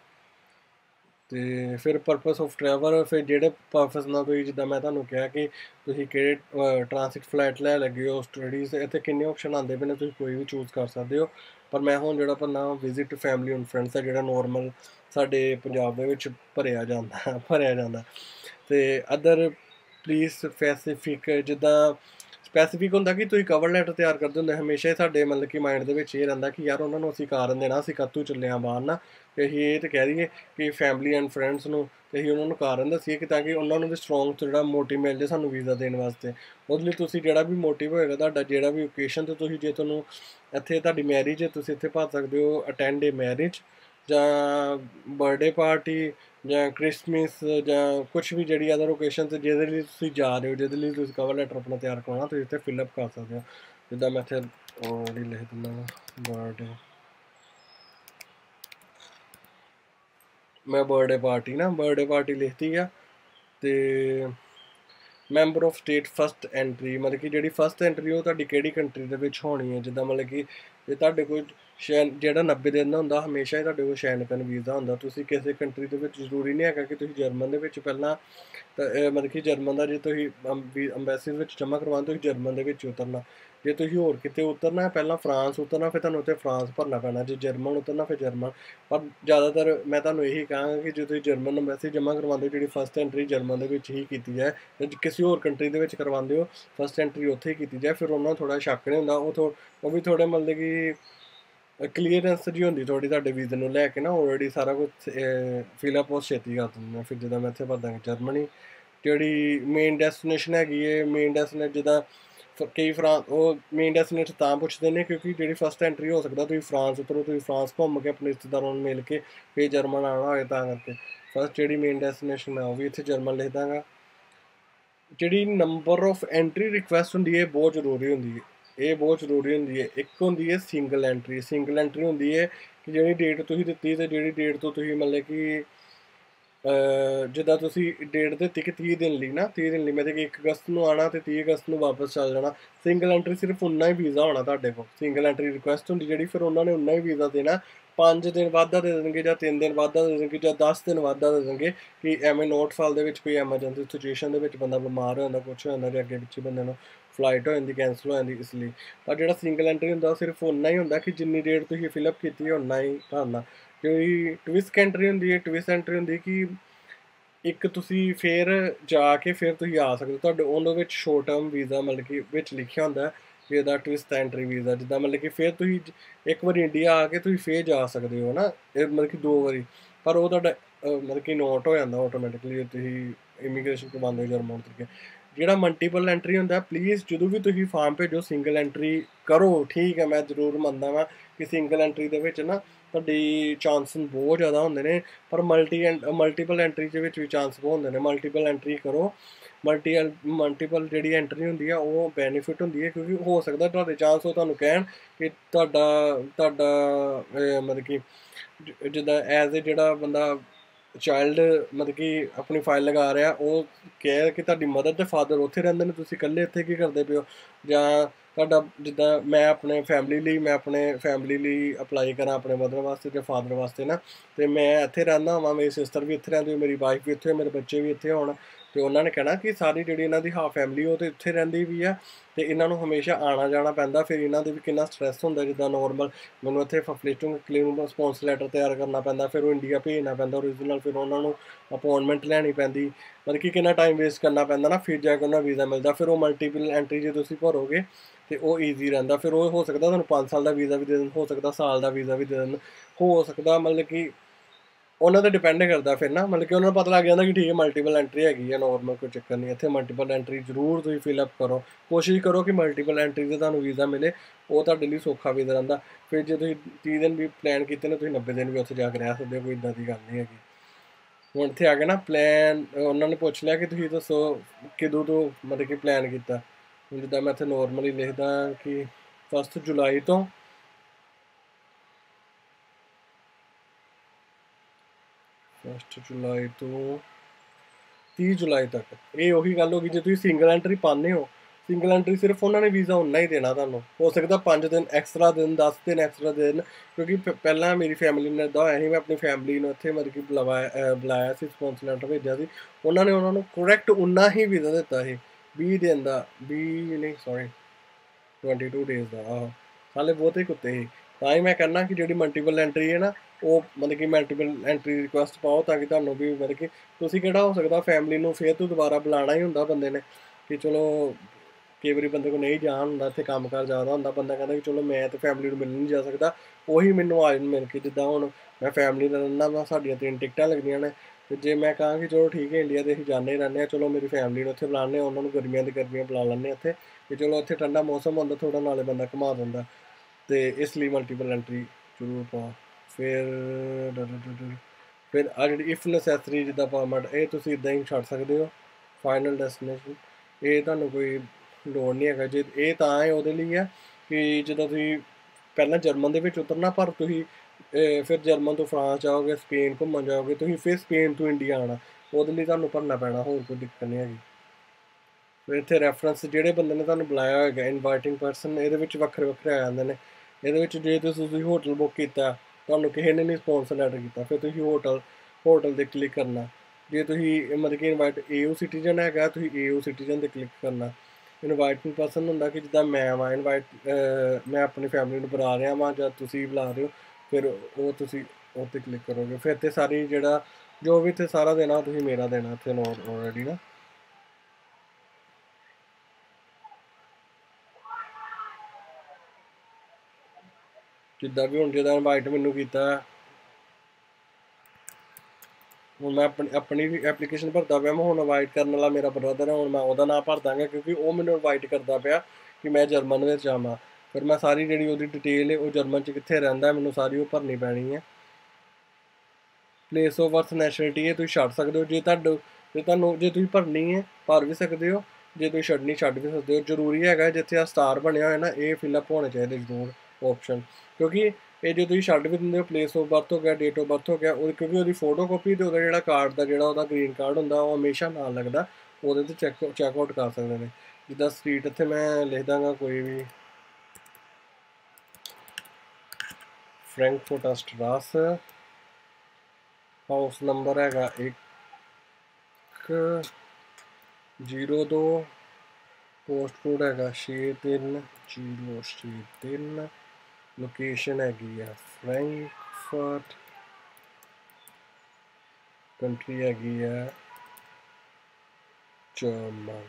ਅਤੇ ਫਿਰ ਪਰਪਸ ਆਫ ਟਰੈਵਲ, ਫਿਰ ਜਿਹੜੇ ਪਰਪਸ ਨਾਲ ਤੁਸੀਂ, ਜਿੱਦਾਂ ਮੈਂ ਤੁਹਾਨੂੰ ਕਿਹਾ ਕਿ ਤੁਸੀਂ ਕਿਹੜੇ ਟ੍ਰਾਂਸਿਟ ਫਲਾਈਟ ਲੈ ਲੱਗੇ ਹੋ, ਸਟੱਡੀਜ਼, ਇੱਥੇ ਕਿੰਨੇ ਆਪਸ਼ਨ ਆਉਂਦੇ ਪਏ ਨੇ, ਤੁਸੀਂ ਕੋਈ ਵੀ ਚੂਜ਼ ਕਰ ਸਕਦੇ ਹੋ। ਪਰ ਮੈਂ ਹੁਣ ਜਿਹੜਾ ਭਰਨਾ ਵਿਜ਼ਿਟ ਫੈਮਿਲੀ ਐਂਡ ਫਰੈਂਡਸ ਹੈ, ਜਿਹੜਾ ਨੋਰਮਲ ਸਾਡੇ ਪੰਜਾਬ ਦੇ ਵਿੱਚ ਭਰਿਆ ਜਾਂਦਾ ਭਰਿਆ ਜਾਂਦਾ ਅਤੇ ਅਦਰ ਪਲੀਜ਼ ਸਪੈਸੀਫਿਕ, ਜਿੱਦਾਂ ਸਪੈਸੀਫਿਕ ਹੁੰਦਾ ਕਿ ਤੁਸੀਂ ਕਵਰ ਲੈਟਰ ਤਿਆਰ ਕਰਦੇ ਹੁੰਦੇ ਹਮੇਸ਼ਾ ਹੀ, ਸਾਡੇ ਮਤਲਬ ਕਿ ਮਾਇੰਡ ਦੇ ਵਿੱਚ ਇਹ ਰਹਿੰਦਾ ਕਿ ਯਾਰ ਉਹਨਾਂ ਨੂੰ ਅਸੀਂ ਕਾਰਨ ਦੇਣਾ, ਅਸੀਂ ਕਾਹਤੋਂ ਚੱਲੇ ਹਾਂ ਬਾਹਰ ਨਾ, ਅਤੇ ਅਸੀਂ ਇਹ ਤਾਂ ਕਹਿ ਦਈਏ ਕਿ ਫੈਮਿਲੀ ਐਂਡ ਫਰੈਂਡਸ ਨੂੰ, ਅਤੇ ਅਸੀਂ ਉਹਨਾਂ ਨੂੰ ਕਾਰਨ ਦੱਸੀਏ ਕਿ ਤਾਂ ਕਿ ਉਹਨਾਂ ਨੂੰ ਵੀ ਸਟਰੋਂਗ ਜਿਹੜਾ ਮੋਟਿਵ ਮਿਲ ਜਾਏ ਸਾਨੂੰ ਵੀਜ਼ਾ ਦੇਣ ਵਾਸਤੇ। ਉਹਦੇ ਲਈ ਤੁਸੀਂ ਜਿਹੜਾ ਵੀ ਮੋਟਿਵ ਹੋਏਗਾ ਤੁਹਾਡਾ, ਜਿਹੜਾ ਵੀ ਓਕੇਸ਼ਨ 'ਤੇ ਤੁਸੀਂ, ਜੇ ਤੁਹਾਨੂੰ ਇੱਥੇ ਤੁਹਾਡੀ ਮੈਰਿਜ ਹੈ, ਤੁਸੀਂ ਇੱਥੇ ਭਰ ਸਕਦੇ ਹੋ ਅਟੈਂਡ ਏ ਮੈਰਿਜ, ਜਾਂ ਬਰਥਡੇ ਪਾਰਟੀ, ਜਾਂ ਕ੍ਰਿਸਮਿਸ, ਜਾਂ ਕੁਛ ਵੀ ਜਿਹੜੀ ਅਦਰ ਓਕੇਸ਼ਨ 'ਤੇ ਜਿਹਦੇ ਲਈ ਤੁਸੀਂ ਜਾ ਰਹੇ ਹੋ, ਜਿਹਦੇ ਲਈ ਤੁਸੀਂ ਕਵਰ ਲੈਟਰ ਆਪਣਾ ਤਿਆਰ ਕਰਾਉਣਾ, ਤੁਸੀਂ ਇੱਥੇ ਫਿਲਅਪ ਕਰ ਸਕਦੇ ਹੋ। ਜਿੱਦਾਂ ਮੈਂ ਇੱਥੇ ਆਲਰੇਡੀ ਲਿਖ ਦਿੰਦਾ ਵਾ ਬਰਥਡੇ, ਮੈਂ ਬਰਥਡੇ ਪਾਰਟੀ ਨਾ ਬਰਥਡੇ ਪਾਰਟੀ ਲਿਖਤੀ ਆ। ਅਤੇ member of state first entry, ਮਤਲਬ ਕਿ ਜਿਹੜੀ ਫਸਟ ਐਂਟਰੀ ਉਹ ਤੁਹਾਡੀ ਕਿਹੜੀ ਕੰਟਰੀ ਦੇ ਵਿੱਚ ਹੋਣੀ ਹੈ। ਜਿੱਦਾਂ ਮਤਲਬ ਕਿ ਜੇ ਤੁਹਾਡੇ ਕੋਲ ਸ਼ੈਨ ਜਿਹੜਾ ਨੱਬੇ ਦਿਨ ਦਾ ਹੁੰਦਾ, ਹਮੇਸ਼ਾ ਹੀ ਤੁਹਾਡੇ ਕੋਲ ਸ਼ੈਨਗਨ ਵੀਜ਼ਾ ਹੁੰਦਾ। ਤੁਸੀਂ ਕਿਸੇ ਕੰਟਰੀ ਦੇ ਵਿੱਚ ਜ਼ਰੂਰੀ ਨਹੀਂ ਹੈਗਾ ਕਿ ਤੁਸੀਂ ਜਰਮਨ ਦੇ ਵਿੱਚ ਪਹਿਲਾਂ, ਤਾਂ ਮਤਲਬ ਕਿ ਜਰਮਨ ਦਾ ਜੇ ਤੁਸੀਂ ਅੰਬੈਸੀ ਵਿੱਚ ਜਮ੍ਹਾਂ ਕਰਵਾਉਣਾ, ਤੁਸੀਂ ਜਰਮਨ ਦੇ ਵਿੱਚ ਉਤਰਨਾ। ਜੇ ਤੁਸੀਂ ਹੋਰ ਕਿਤੇ ਉਤਰਨਾ, ਪਹਿਲਾਂ ਫਰਾਂਸ ਉਤਰਨਾ, ਫਿਰ ਤੁਹਾਨੂੰ ਉੱਥੇ ਫਰਾਂਸ ਭਰਨਾ ਪੈਣਾ। ਜੇ ਜਰਮਨ ਉਤਰਨਾ, ਫਿਰ ਜਰਮਨ। ਪਰ ਜ਼ਿਆਦਾਤਰ ਮੈਂ ਤੁਹਾਨੂੰ ਇਹੀ ਕਹਾਂਗਾ ਕਿ ਜੇ ਤੁਸੀਂ ਜਰਮਨ ਅੰਬੈਸੀ ਜਮ੍ਹਾਂ ਕਰਵਾਉਂਦੇ ਹੋ, ਜਿਹੜੀ ਫਸਟ ਐਂਟਰੀ ਜਰਮਨ ਦੇ ਵਿੱਚ ਹੀ ਕੀਤੀ ਜਾਏ, ਤੇ ਕਿਸੇ ਹੋਰ ਕੰਟਰੀ ਦੇ ਵਿੱਚ ਕਰਵਾਉਂਦੇ ਹੋ, ਫਸਟ ਐਂਟਰੀ ਉੱਥੇ ਹੀ ਕੀਤੀ ਜਾਏ। ਫਿਰ ਉਹਨਾਂ ਨੂੰ ਥੋੜ੍ਹਾ ਸ਼ੱਕ ਨਹੀਂ ਹੁੰਦਾ, ਉਹ ਥੋ ਉਹ ਵੀ ਥੋੜ੍ਹੇ ਮਤਲਬ ਕਿ ਕਲੀਅਰੈਂਸ ਜੀ ਹੁੰਦੀ ਥੋੜ੍ਹੀ ਤੁਹਾਡੇ ਵੀਜ਼ੇ ਨੂੰ ਲੈ ਕੇ ਨਾ, ਆਲਰੇਡੀ ਸਾਰਾ ਕੁਛ ਫਿਲਅਪ ਬਹੁਤ ਛੇਤੀ ਕਰ ਦਿੰਦੇ। ਫਿਰ ਜਿੱਦਾਂ ਮੈਂ ਇੱਥੇ ਭਰ ਦਾਂਗਾ ਜਰਮਨੀ, ਜਿਹੜੀ ਮੇਨ ਡੈਸਟੀਨੇਸ਼ਨ ਹੈਗੀ ਹੈ, ਮੇਨ ਡੈਸਟੀਨੇਸ਼ਨ ਜਿੱਦਾਂ ਕਈ ਫਰਾਂਸ, ਉਹ ਮੇਨ ਡੈਸਟੀਨੇਸ਼ਨ ਤਾਂ ਪੁੱਛਦੇ ਨੇ ਕਿਉਂਕਿ ਜਿਹੜੀ ਫਸਟ ਐਂਟਰੀ ਹੋ ਸਕਦਾ ਤੁਸੀਂ ਫਰਾਂਸ ਉਤਰੋ, ਤੁਸੀਂ ਫਰਾਂਸ ਘੁੰਮ ਕੇ ਆਪਣੇ ਰਿਸ਼ਤੇਦਾਰਾਂ ਨੂੰ ਮਿਲ ਕੇ ਫਿਰ ਜਰਮਨ ਆਉਣਾ ਹੋਏ, ਤਾਂ ਕਰਕੇ ਫਸਟ ਜਿਹੜੀ ਮੇਨ ਡੈਸਟੀਨੇਸ਼ਨ ਹੈ ਉਹ ਵੀ ਇੱਥੇ ਜਰਮਨ ਲਿਖ ਦਾਂਗਾ। ਜਿਹੜੀ ਨੰਬਰ ਆਫ ਐਂਟਰੀ ਰਿਕੁਐਸਟ ਹੁੰਦੀ ਹੈ, ਇਹ ਬਹੁਤ ਜ਼ਰੂਰੀ ਹੁੰਦੀ ਹੈ, ਇਹ ਬਹੁਤ ਜ਼ਰੂਰੀ ਹੁੰਦੀ ਹੈ। ਇੱਕ ਹੁੰਦੀ ਹੈ ਸਿੰਗਲ ਐਂਟਰੀ, ਸਿੰਗਲ ਐਂਟਰੀ ਹੁੰਦੀ ਹੈ ਕਿ ਜਿਹੜੀ ਡੇਟ ਤੁਸੀਂ ਦਿੱਤੀ ਅਤੇ ਜਿਹੜੀ ਡੇਟ ਤੋਂ ਤੁਸੀਂ ਮਤਲਬ ਕਿ ਜਿੱਦਾਂ ਤੁਸੀਂ ਡੇਟ ਦਿੱਤੀ ਕਿ ਤੀਹ ਦਿਨ ਲਈ ਨਾ, ਤੀਹ ਦਿਨ ਲਈ ਮਤਲਬ ਕਿ ਇੱਕ ਅਗਸਤ ਨੂੰ ਆਉਣਾ ਅਤੇ ਤੀਹ ਅਗਸਤ ਨੂੰ ਵਾਪਸ ਚੱਲ ਜਾਣਾ। ਸਿੰਗਲ ਐਂਟਰੀ ਸਿਰਫ ਉਨਾ ਹੀ ਵੀਜ਼ਾ ਹੋਣਾ ਤੁਹਾਡੇ ਕੋਲ, ਸਿੰਗਲ ਐਂਟਰੀ ਰਿਕੁਐਸਟ ਹੁੰਦੀ ਜਿਹੜੀ, ਫਿਰ ਉਹਨਾਂ ਨੇ ਉਨਾ ਹੀ ਵੀਜ਼ਾ ਦੇਣਾ। ਪੰਜ ਦਿਨ ਵਾਧਾ ਦੇ ਦੇਣਗੇ, ਜਾਂ ਤਿੰਨ ਦਿਨ ਵਾਧਾ ਦੇ ਦੇਣਗੇ, ਜਾਂ ਦਸ ਦਿਨ ਵਾਧਾ ਦੇ ਦੇਣਗੇ ਕਿ ਐਵੇਂ ਨੋਟ ਫਾਲ ਦੇ ਵਿੱਚ ਕੋਈ ਐਮਰਜੈਂਸੀ ਸਿਚੁਏਸ਼ਨ ਦੇ ਵਿੱਚ ਬੰਦਾ ਬਿਮਾਰ ਹੋ ਜਾਂਦਾ, ਕੁਛ ਹੋ ਜਾਂਦਾ, ਜਾਂ ਅੱਗੇ ਪਿੱਛੇ ਬੰਦੇ ਨੂੰ ਫਲਾਈਟ ਹੋ ਜਾਂਦੀ, ਕੈਂਸਲ ਹੋ ਜਾਂਦੀ, ਇਸ ਲਈ। ਪਰ ਜਿਹੜਾ ਸਿੰਗਲ ਐਂਟਰੀ ਹੁੰਦਾ ਉਹ ਸਿਰਫ ਉਨਾ ਹੀ ਹੁੰਦਾ ਕਿ ਜਿੰਨੀ ਡੇਟ ਤੁਸੀਂ ਫਿਲਅਪ ਕੀਤੀ ਉਨਾ ਹੀ ਭਰਨਾ। ਜਿਹੜੀ ਟਵਿਸਟ ਐਂਟਰੀ ਹੁੰਦੀ ਹੈ, ਟਵਿਸਟ ਐਂਟਰੀ ਹੁੰਦੀ ਕਿ ਇੱਕ ਤੁਸੀਂ ਫਿਰ ਜਾ ਕੇ ਫਿਰ ਤੁਸੀਂ ਆ ਸਕਦੇ ਹੋ, ਤੁਹਾਡੇ ਉਹਦੇ ਵਿੱਚ ਸ਼ੋਰਟ ਟਰਮ ਵੀਜ਼ਾ ਮਤਲਬ ਕਿ ਵਿੱਚ ਲਿਖਿਆ ਹੁੰਦਾ ਕਿ ਇਹਦਾ ਟਵਿਸਟ ਐਂਟਰੀ ਵੀਜ਼ਾ। ਜਿੱਦਾਂ ਮਤਲਬ ਕਿ ਫਿਰ ਤੁਸੀਂ ਇੱਕ ਵਾਰੀ ਇੰਡੀਆ ਆ ਕੇ ਤੁਸੀਂ ਫਿਰ ਜਾ ਸਕਦੇ ਹੋ ਨਾ, ਇਹ ਮਤਲਬ ਕਿ ਦੋ ਵਾਰੀ, ਪਰ ਉਹ ਤੁਹਾਡਾ ਮਤਲਬ ਕਿ ਨੋਟ ਹੋ ਜਾਂਦਾ ਆਟੋਮੈਟਿਕਲੀ, ਤੁਸੀਂ ਇਮੀਗ੍ਰੇਸ਼ਨ ਕਰਵਾਉਂਦੇ ਹੋ ਜਰਮਨ ਤਰੀਕੇ। ਜਿਹੜਾ ਮਲਟੀਪਲ ਐਂਟਰੀ ਹੁੰਦਾ, ਪਲੀਜ਼ ਜਦੋਂ ਵੀ ਤੁਸੀਂ ਫਾਰਮ ਭੇਜੋ ਸਿੰਗਲ ਐਂਟਰੀ ਕਰੋ, ਠੀਕ ਹੈ, ਮੈਂ ਜ਼ਰੂਰ ਮੰਨਦਾ ਵਾਂ ਕਿ ਸਿੰਗਲ ਐਂਟਰੀ ਦੇ ਵਿੱਚ ਨਾ ਤੁਹਾਡੀ ਚਾਂਸ ਬਹੁਤ ਜ਼ਿਆਦਾ ਹੁੰਦੇ ਨੇ। ਪਰ ਮਲਟੀ ਮਲਟੀਪਲ ਐਂਟਰੀ ਦੇ ਵਿੱਚ ਵੀ ਚਾਂਸ ਬਹੁਤ ਹੁੰਦੇ ਨੇ। ਮਲਟੀਪਲ ਐਂਟਰੀ ਕਰੋ। ਮਲਟੀ ਮਲਟੀਪਲ ਜਿਹੜੀ ਐਂਟਰੀ ਹੁੰਦੀ ਆ ਉਹ ਬੈਨੀਫਿਟ ਹੁੰਦੀ ਹੈ, ਕਿਉਂਕਿ ਹੋ ਸਕਦਾ ਤੁਹਾਡੇ ਚਾਂਸ ਉਹ ਤੁਹਾਨੂੰ ਕਹਿਣ ਕਿ ਤੁਹਾਡਾ ਤੁਹਾਡਾ ਅਹ, ਮਤਲਬ ਕਿ ਜ- ਜਿੱਦਾਂ ਐਜ਼ ਏ ਜਿਹੜਾ ਬੰਦਾ ਚਾਈਲਡ ਮਤਲਬ ਕਿ ਆਪਣੀ ਫਾਈਲ ਲਗਾ ਰਿਹਾ, ਉਹ ਕਹੇ ਕਿ ਤੁਹਾਡੀ ਮਦਰ ਤੇ ਫਾਦਰ ਉੱਥੇ ਰਹਿੰਦੇ ਨੇ, ਤੁਸੀਂ ਇਕੱਲੇ ਇੱਥੇ ਕੀ ਕਰਦੇ ਪਏ ਹੋ। ਜਾਂ ਤੁਹਾਡਾ ਜਿੱਦਾਂ ਮੈਂ ਆਪਣੇ ਫੈਮਿਲੀ ਲਈ ਮੈਂ ਆਪਣੇ ਫੈਮਿਲੀ ਲਈ ਅਪਲਾਈ ਕਰਾਂ ਆਪਣੇ ਮਦਰ ਵਾਸਤੇ ਜਾਂ ਫਾਦਰ ਵਾਸਤੇ ਨਾ, ਅਤੇ ਮੈਂ ਇੱਥੇ ਰਹਿੰਦਾ ਹਾਂ, ਮੇਰੀ ਸਿਸਟਰ ਵੀ ਇੱਥੇ ਰਹਿੰਦੀ, ਮੇਰੀ ਵਾਈਫ ਵੀ ਇੱਥੇ, ਮੇਰੇ ਬੱਚੇ ਵੀ ਇੱਥੇ ਹੋਣ, ਅਤੇ ਉਹਨਾਂ ਨੇ ਕਹਿਣਾ ਕਿ ਸਾਰੀ ਜਿਹੜੀ ਇਹਨਾਂ ਦੀ ਹਾਫ ਫੈਮਿਲੀ ਉਹ ਤਾਂ ਇੱਥੇ ਰਹਿੰਦੀ ਵੀ ਆ, ਅਤੇ ਇਹਨਾਂ ਨੂੰ ਹਮੇਸ਼ਾ ਆਉਣਾ ਜਾਣਾ ਪੈਂਦਾ। ਫਿਰ ਇਹਨਾਂ ਦੇ ਵੀ ਕਿੰਨਾ ਸਟਰੈਸ ਹੁੰਦਾ, ਜਿੱਦਾਂ ਨੋਰਮਲ ਮੈਨੂੰ ਇੱਥੇ ਫਲਿਸਟਿੰਗ ਕਲੀਨ ਰਿਸਪੌਂਸ ਲੈਟਰ ਤਿਆਰ ਕਰਨਾ ਪੈਂਦਾ, ਫਿਰ ਉਹ ਇੰਡੀਆ ਭੇਜਣਾ ਪੈਂਦਾ ਓਰੀਜਨਲ, ਫਿਰ ਉਹਨਾਂ ਨੂੰ ਅਪੋਇੰਟਮੈਂਟ ਲੈਣੀ ਪੈਂਦੀ, ਮਤਲਬ ਕਿ ਕਿੰਨਾ ਟਾਈਮ ਵੇਸਟ ਕਰਨਾ ਪੈਂਦਾ ਨਾ, ਫਿਰ ਜਾ ਕੇ ਉਹਨਾਂ ਵੀਜ਼ਾ ਮਿਲਦਾ। ਫਿਰ ਉਹ ਮਲਟੀਪਲ ਐਂਟਰੀ ਜੇ ਤੁਸੀਂ ਭਰੋਗੇ ਅਤੇ ਉਹ ਈਜ਼ੀ ਰਹਿੰਦਾ। ਫਿਰ ਉਹ ਹੋ ਸਕਦਾ ਤੁਹਾਨੂੰ ਪੰਜ ਸਾਲ ਦਾ ਵੀਜ਼ਾ ਵੀ ਦੇ ਦੇਣ, ਹੋ ਸਕਦਾ ਸਾਲ ਦਾ ਵੀਜ਼ਾ ਵੀ ਦੇ ਦੇਣ, ਹੋ ਸਕਦਾ ਮਤਲਬ ਕਿ ਉਹਨਾਂ 'ਤੇ ਡਿਪੈਂਡ ਕਰਦਾ। ਫਿਰ ਨਾ ਮਤਲਬ ਕਿ ਉਹਨਾਂ ਨੂੰ ਪਤਾ ਲੱਗ ਜਾਂਦਾ ਕਿ ਠੀਕ ਹੈ ਮਲਟੀਪਲ ਐਂਟਰੀ ਹੈਗੀ ਹੈ, ਨੋਰਮਲ ਕੋਈ ਚੱਕਰ ਨਹੀਂ। ਇੱਥੇ ਮਲਟੀਪਲ ਐਂਟਰੀ ਜ਼ਰੂਰ ਤੁਸੀਂ ਫਿਲਅਪ ਕਰੋ, ਕੋਸ਼ਿਸ਼ ਕਰੋ ਕਿ ਮਲਟੀਪਲ ਐਂਟਰੀ 'ਤੇ ਤੁਹਾਨੂੰ ਵੀਜ਼ਾ ਮਿਲੇ, ਉਹ ਤੁਹਾਡੇ ਲਈ ਸੌਖਾ ਵੀਜ਼ਾ ਰਹਿੰਦਾ। ਫਿਰ ਜੇ ਤੁਸੀਂ ਤੀਹ ਦਿਨ ਵੀ ਪਲਾਨ ਕੀਤੇ ਨੇ, ਤੁਸੀਂ ਨੱਬੇ ਦਿਨ ਵੀ ਉੱਥੇ ਜਾ ਕੇ ਰਹਿ ਸਕਦੇ ਹੋ, ਕੋਈ ਇੱਦਾਂ ਦੀ ਗੱਲ ਨਹੀਂ ਹੈਗੀ। ਹੁਣ ਇੱਥੇ ਆ ਕੇ ਨਾ ਪਲਾਨ ਉਹਨਾਂ ਨੇ ਪੁੱਛ ਲਿਆ ਕਿ ਤੁਸੀਂ ਦੱਸੋ ਕਦੋਂ ਤੋਂ ਮਤਲਬ ਕਿ ਪਲਾਨ ਕੀਤਾ। ਹੁਣ ਜਿੱਦਾਂ ਮੈਂ ਇੱਥੇ ਨੋਰਮਲੀ ਲਿਖਦਾ ਕਿ ਫਸਟ ਜੁਲਾਈ ਤੋਂ ਫਸਟ ਜੁਲਾਈ ਤੋਂ ਤੀਹ ਜੁਲਾਈ ਤੱਕ। ਇਹ ਉਹੀ ਗੱਲ ਹੋ ਗਈ, ਜੇ ਤੁਸੀਂ ਸਿੰਗਲ ਐਂਟਰੀ ਪਾਉਂਦੇ ਹੋ, ਸਿੰਗਲ ਐਂਟਰੀ ਸਿਰਫ ਉਹਨਾਂ ਨੇ ਵੀਜ਼ਾ ਉਨਾ ਹੀ ਦੇਣਾ ਤੁਹਾਨੂੰ। ਹੋ ਸਕਦਾ ਪੰਜ ਦਿਨ ਐਕਸਟਰਾ ਦਿਨ, ਦਸ ਦਿਨ ਐਕਸਟਰਾ ਦਿਨ, ਕਿਉਂਕਿ ਪ- ਪਹਿਲਾਂ ਮੇਰੀ ਫੈਮਿਲੀ ਨੇ ਇੱਦਾਂ ਹੋਇਆ ਸੀ, ਮੈਂ ਆਪਣੀ ਫੈਮਿਲੀ ਨੂੰ ਇੱਥੇ ਮਤਲਬ ਕਿ ਬੁਲਾਇਆ ਬੁਲਾਇਆ ਸੀ, ਰਿਸਪੌਂਸ ਲੈਟਰ ਭੇਜਿਆ ਸੀ, ਉਹਨਾਂ ਨੇ ਉਹਨਾਂ ਨੂੰ ਕਰੈਕਟ ਉਨਾ ਹੀ ਵੀਜ਼ਾ ਦਿੱਤਾ ਸੀ, ਵੀਹ ਦਿਨ ਦਾ, ਵੀਹ ਨਹੀਂ ਸੌਰੀ ਟਵੈਂਟੀ ਟੂ ਡੇਜ਼ ਦਾ। ਆਹੋ, ਹਾਲੇ ਬਹੁਤੇ ਕੁੱਤੇ ਸੀ। ਤਾਂ ਹੀ ਮੈਂ ਕਹਿੰਦਾ ਕਿ ਜਿਹੜੀ ਮਲਟੀਪਲ ਐਂਟਰੀ ਹੈ ਨਾ, ਉਹ ਮਤਲਬ ਕਿ ਮਲਟੀਪਲ ਐਂਟਰੀ ਰਿਕੁਐਸਟ ਪਾਓ, ਤਾਂ ਕਿ ਤੁਹਾਨੂੰ ਵੀ ਮਤਲਬ ਕਿ ਤੁਸੀਂ ਕਿਹੜਾ ਹੋ ਸਕਦਾ ਫੈਮਿਲੀ ਨੂੰ ਫਿਰ ਤੋਂ ਦੁਬਾਰਾ ਬੁਲਾਉਣਾ ਹੀ ਹੁੰਦਾ ਬੰਦੇ ਨੇ, ਕਿ ਚਲੋ ਕਈ ਵਾਰੀ ਬੰਦੇ ਕੋਲ ਨਹੀਂ ਜਾਣ ਹੁੰਦਾ, ਇੱਥੇ ਕੰਮ ਕਾਰ ਜ਼ਿਆਦਾ ਹੁੰਦਾ, ਬੰਦਾ ਕਹਿੰਦਾ ਕਿ ਚਲੋ ਮੈਂ ਤਾਂ ਫੈਮਿਲੀ ਨੂੰ ਮਿਲਣ ਨਹੀਂ ਜਾ ਸਕਦਾ, ਉਹੀ ਮੈਨੂੰ ਆ ਜਾਣ ਮਿਲ ਕੇ। ਜਿੱਦਾਂ ਹੁਣ ਮੈਂ ਫੈਮਿਲੀ ਨਾਲ ਰਹਿੰਦਾ ਵਾ, ਸਾਡੀਆਂ ਤਿੰਨ ਟਿਕਟਾਂ ਲੱਗਦੀਆਂ ਨੇ, ਅਤੇ ਜੇ ਮੈਂ ਕਹਾਂ ਕਿ ਚਲੋ ਠੀਕ ਹੈ ਇੰਡੀਆ ਦੇ ਅਸੀਂ ਜਾਂਦੇ ਹੀ ਰਹਿੰਦੇ ਹਾਂ, ਚਲੋ ਮੇਰੀ ਫੈਮਿਲੀ ਨੂੰ ਉੱਥੇ ਬੁਲਾਉਂਦੇ ਹਾਂ, ਉਹਨਾਂ ਨੂੰ ਗਰਮੀਆਂ ਦੀ ਗਰਮੀਆਂ ਬੁਲਾ ਲੈਂਦੇ ਹਾਂ ਇੱਥੇ, ਕਿ ਚਲੋ ਇੱਥੇ ਠੰਡਾ ਮੌਸਮ ਹੁੰਦਾ ਥੋੜ੍ਹਾ, ਨਾਲੇ ਬੰਦਾ ਘੁਮਾ ਦਿੰਦਾ, ਅਤੇ ਇਸ ਲਈ ਮਲਟੀਪਲ ਐਂਟਰੀ ਜ਼ਰੂਰ ਪਾਓ। ਫਿਰ ਫਿਰ ਆ ਜਿਹੜੀ ਇਫ ਨੈਸੈਸਰੀ ਜਿੱਦਾਂ ਪਰਮਿਟ, ਇਹ ਤੁਸੀਂ ਇੱਦਾਂ ਹੀ ਛੱਡ ਸਕਦੇ ਹੋ। ਫਾਈਨਲ ਡੈਸਟੀਨੇਸ਼ਨ, ਇਹ ਤੁਹਾਨੂੰ ਕੋਈ ਲੋੜ ਨਹੀਂ ਹੈਗਾ। ਜੇ ਇਹ ਤਾਂ ਹੈ ਉਹਦੇ ਲਈ ਹੈ ਕਿ ਜਦੋਂ ਤੁਸੀਂ ਪਹਿਲਾਂ ਜਰਮਨ ਦੇ ਵਿੱਚ ਉਤਰਨਾ, ਪਰ ਤੁਸੀਂ ਅਹ, ਫਿਰ ਜਰਮਨ ਤੋਂ ਫਰਾਂਸ ਜਾਓਗੇ, ਸਪੇਨ ਘੁੰਮਣ ਜਾਓਗੇ, ਤੁਸੀਂ ਫਿਰ ਸਪੇਨ ਤੋਂ ਇੰਡੀਆ ਆਉਣਾ, ਉਹਦੇ ਲਈ ਤੁਹਾਨੂੰ ਭਰਨਾ ਪੈਣਾ, ਹੋਰ ਕੋਈ ਦਿੱਕਤ ਨਹੀਂ ਹੈਗੀ। ਫਿਰ ਇੱਥੇ ਰੈਫਰੈਂਸ ਜਿਹੜੇ ਬੰਦੇ ਨੇ ਤੁਹਾਨੂੰ ਬੁਲਾਇਆ ਹੋਏਗਾ, ਇਨਵਾਈਟਿੰਗ ਪਰਸਨ, ਇਹਦੇ ਵਿੱਚ ਵੱਖਰੇ ਵੱਖਰੇ ਆ ਜਾਂਦੇ ਨੇ। ਇਹਦੇ ਵਿੱਚ ਜੇ ਤੁਸੀਂ ਤੁਸੀਂ ਹੋਟਲ ਬੁੱਕ ਕੀਤਾ, ਤੁਹਾਨੂੰ ਕਿਸੇ ਨੇ ਨਹੀਂ ਸਪੌਂਸਰ ਲੈਟਰ ਕੀਤਾ, ਫਿਰ ਤੁਸੀਂ ਹੋਟਲ ਹੋਟਲ 'ਤੇ ਕਲਿੱਕ ਕਰਨਾ। ਜੇ ਤੁਸੀਂ ਮਤਲਬ ਕਿ ਇਨਵਾਈਟ ਏ ਯੂ ਸਿਟੀਜ਼ਨ ਹੈਗਾ, ਤੁਸੀਂ ਏ ਯੂ ਸਿਟੀਜ਼ਨ 'ਤੇ ਕਲਿੱਕ ਕਰਨਾ। ਇਨਵਾਈਟਿੰਗ ਪਰਸਨ ਹੁੰਦਾ ਕਿ ਜਿੱਦਾਂ ਮੈਂ ਵਾਂ ਇਨਵਾਈਟ, ਮੈਂ ਆਪਣੀ ਫੈਮਿਲੀ ਨੂੰ ਬੁਲਾ ਰਿਹਾ ਵਾਂ ਜਾਂ ਤੁਸੀਂ ਬੁਲਾ ਰਹੇ ਹੋ, ਫਿਰ ਉਹ ਤੁਸੀਂ ਉਹ 'ਤੇ ਕਲਿੱਕ ਕਰੋਗੇ। ਫਿਰ ਇੱਥੇ ਸਾਰੀ ਜਿਹੜਾ ਜੋ ਵੀ ਇੱਥੇ ਸਾਰਾ ਦੇਣਾ ਤੁਸੀਂ ਮੇਰਾ ਦੇਣਾ ਇੱਥੇ ਆਲਰੇਡੀ ਨਾ। ਜਿੱਦਾਂ ਵੀ ਹੁਣ ਜਿਹਦਾ ਇਨਵਾਈਟ ਮੈਨੂੰ ਕੀਤਾ, ਹੁਣ ਮੈਂ ਆਪਣੀ ਆਪਣੀ ਵੀ ਐਪਲੀਕੇਸ਼ਨ ਭਰਦਾ ਪਿਆ, ਮੈਂ ਹੁਣ ਇਨਵਾਈਟ ਕਰਨ ਵਾਲਾ ਮੇਰਾ ਬ੍ਰਦਰ ਹੈ, ਹੁਣ ਮੈਂ ਉਹਦਾ ਨਾਂ ਭਰ ਦਾਂਗਾ, ਕਿਉਂਕਿ ਉਹ ਮੈਨੂੰ ਇਨਵਾਈਟ ਕਰਦਾ ਪਿਆ ਕਿ ਮੈਂ ਜਰਮਨ ਵਿੱਚ ਜਾਵਾਂ। ਫਿਰ ਮੈਂ ਸਾਰੀ ਜਿਹੜੀ ਉਹਦੀ ਡਿਟੇਲ ਹੈ, ਉਹ ਜਰਮਨ 'ਚ ਕਿੱਥੇ ਰਹਿੰਦਾ, ਮੈਨੂੰ ਸਾਰੀ ਉਹ ਭਰਨੀ ਪੈਣੀ ਹੈ। ਪਲੇਸ ਆਫ ਬਰਥ ਨੈਸ਼ਨਲਿਟੀ ਹੈ, ਤੁਸੀਂ ਛੱਡ ਸਕਦੇ ਹੋ। ਜੇ ਤੁਹਾਨੂੰ ਜੇ ਤੁਹਾਨੂੰ ਜੇ ਤੁਸੀਂ ਭਰਨੀ ਹੈ ਭਰ ਵੀ ਸਕਦੇ ਹੋ, ਜੇ ਤੁਸੀਂ ਛੱਡਣੀ ਛੱਡ ਵੀ ਸਕਦੇ ਹੋ। ਜ਼ਰੂਰੀ ਹੈਗਾ ਜਿੱਥੇ ਆ ਸਟਾਰ ਬਣਿਆ ਹੋਇਆ ਨਾ, ਇਹ ਫਿਲਅਪ ਹੋਣੇ ਚਾਹੀਦੇ ਜ਼ਰੂਰ ਆਪਸ਼ਨ, ਕਿਉਂਕਿ ਇਹ ਜੇ ਤੁਸੀਂ ਛੱਡ ਵੀ ਦਿੰਦੇ ਹੋ, ਪਲੇਸ ਆਫ ਬਰਥ ਹੋ ਗਿਆ, ਡੇਟ ਆਫ ਬਰਥ ਹੋ ਗਿਆ, ਉਹ ਕਿਉਂਕਿ ਉਹਦੀ ਫੋਟੋ ਕਾਪੀ ਅਤੇ ਉਹਦਾ ਜਿਹੜਾ ਕਾਰਡ ਦਾ ਜਿਹੜਾ ਉਹਦਾ ਗ੍ਰੀਨ ਕਾਰਡ ਹੁੰਦਾ, ਉਹ ਹਮੇਸ਼ਾ ਨਾਲ ਲੱਗਦਾ, ਉਹਦੇ 'ਤੇ ਚੈੱਕ ਚੈੱਕ ਆਊਟ ਕਰ ਸਕਦੇ ਨੇ। ਜਿੱਦਾਂ ਸਟਰੀਟ ਇੱਥੇ ਮੈਂ ਲਿਖ ਦਾਂਗਾ ਕੋਈ ਵੀ, ਫਰੈਂਕਫਰਟ ਸਟਰਾਸ, ਹਾਊਸ ਨੰਬਰ ਹੈਗਾ ਇੱਕ ਜੀਰੋ ਦੋ, ਪੋਸਟ ਕੋਡ ਹੈਗਾ ਛੇ ਤਿੰਨ ਜੀਰੋ ਛੇ ਤਿੰਨ, ਲੋਕੇਸ਼ਨ ਹੈਗੀ ਆ ਫਰੈਂਕਫਰਟ, ਕੰਟਰੀ ਹੈਗੀ ਆ ਜਰਮਨ।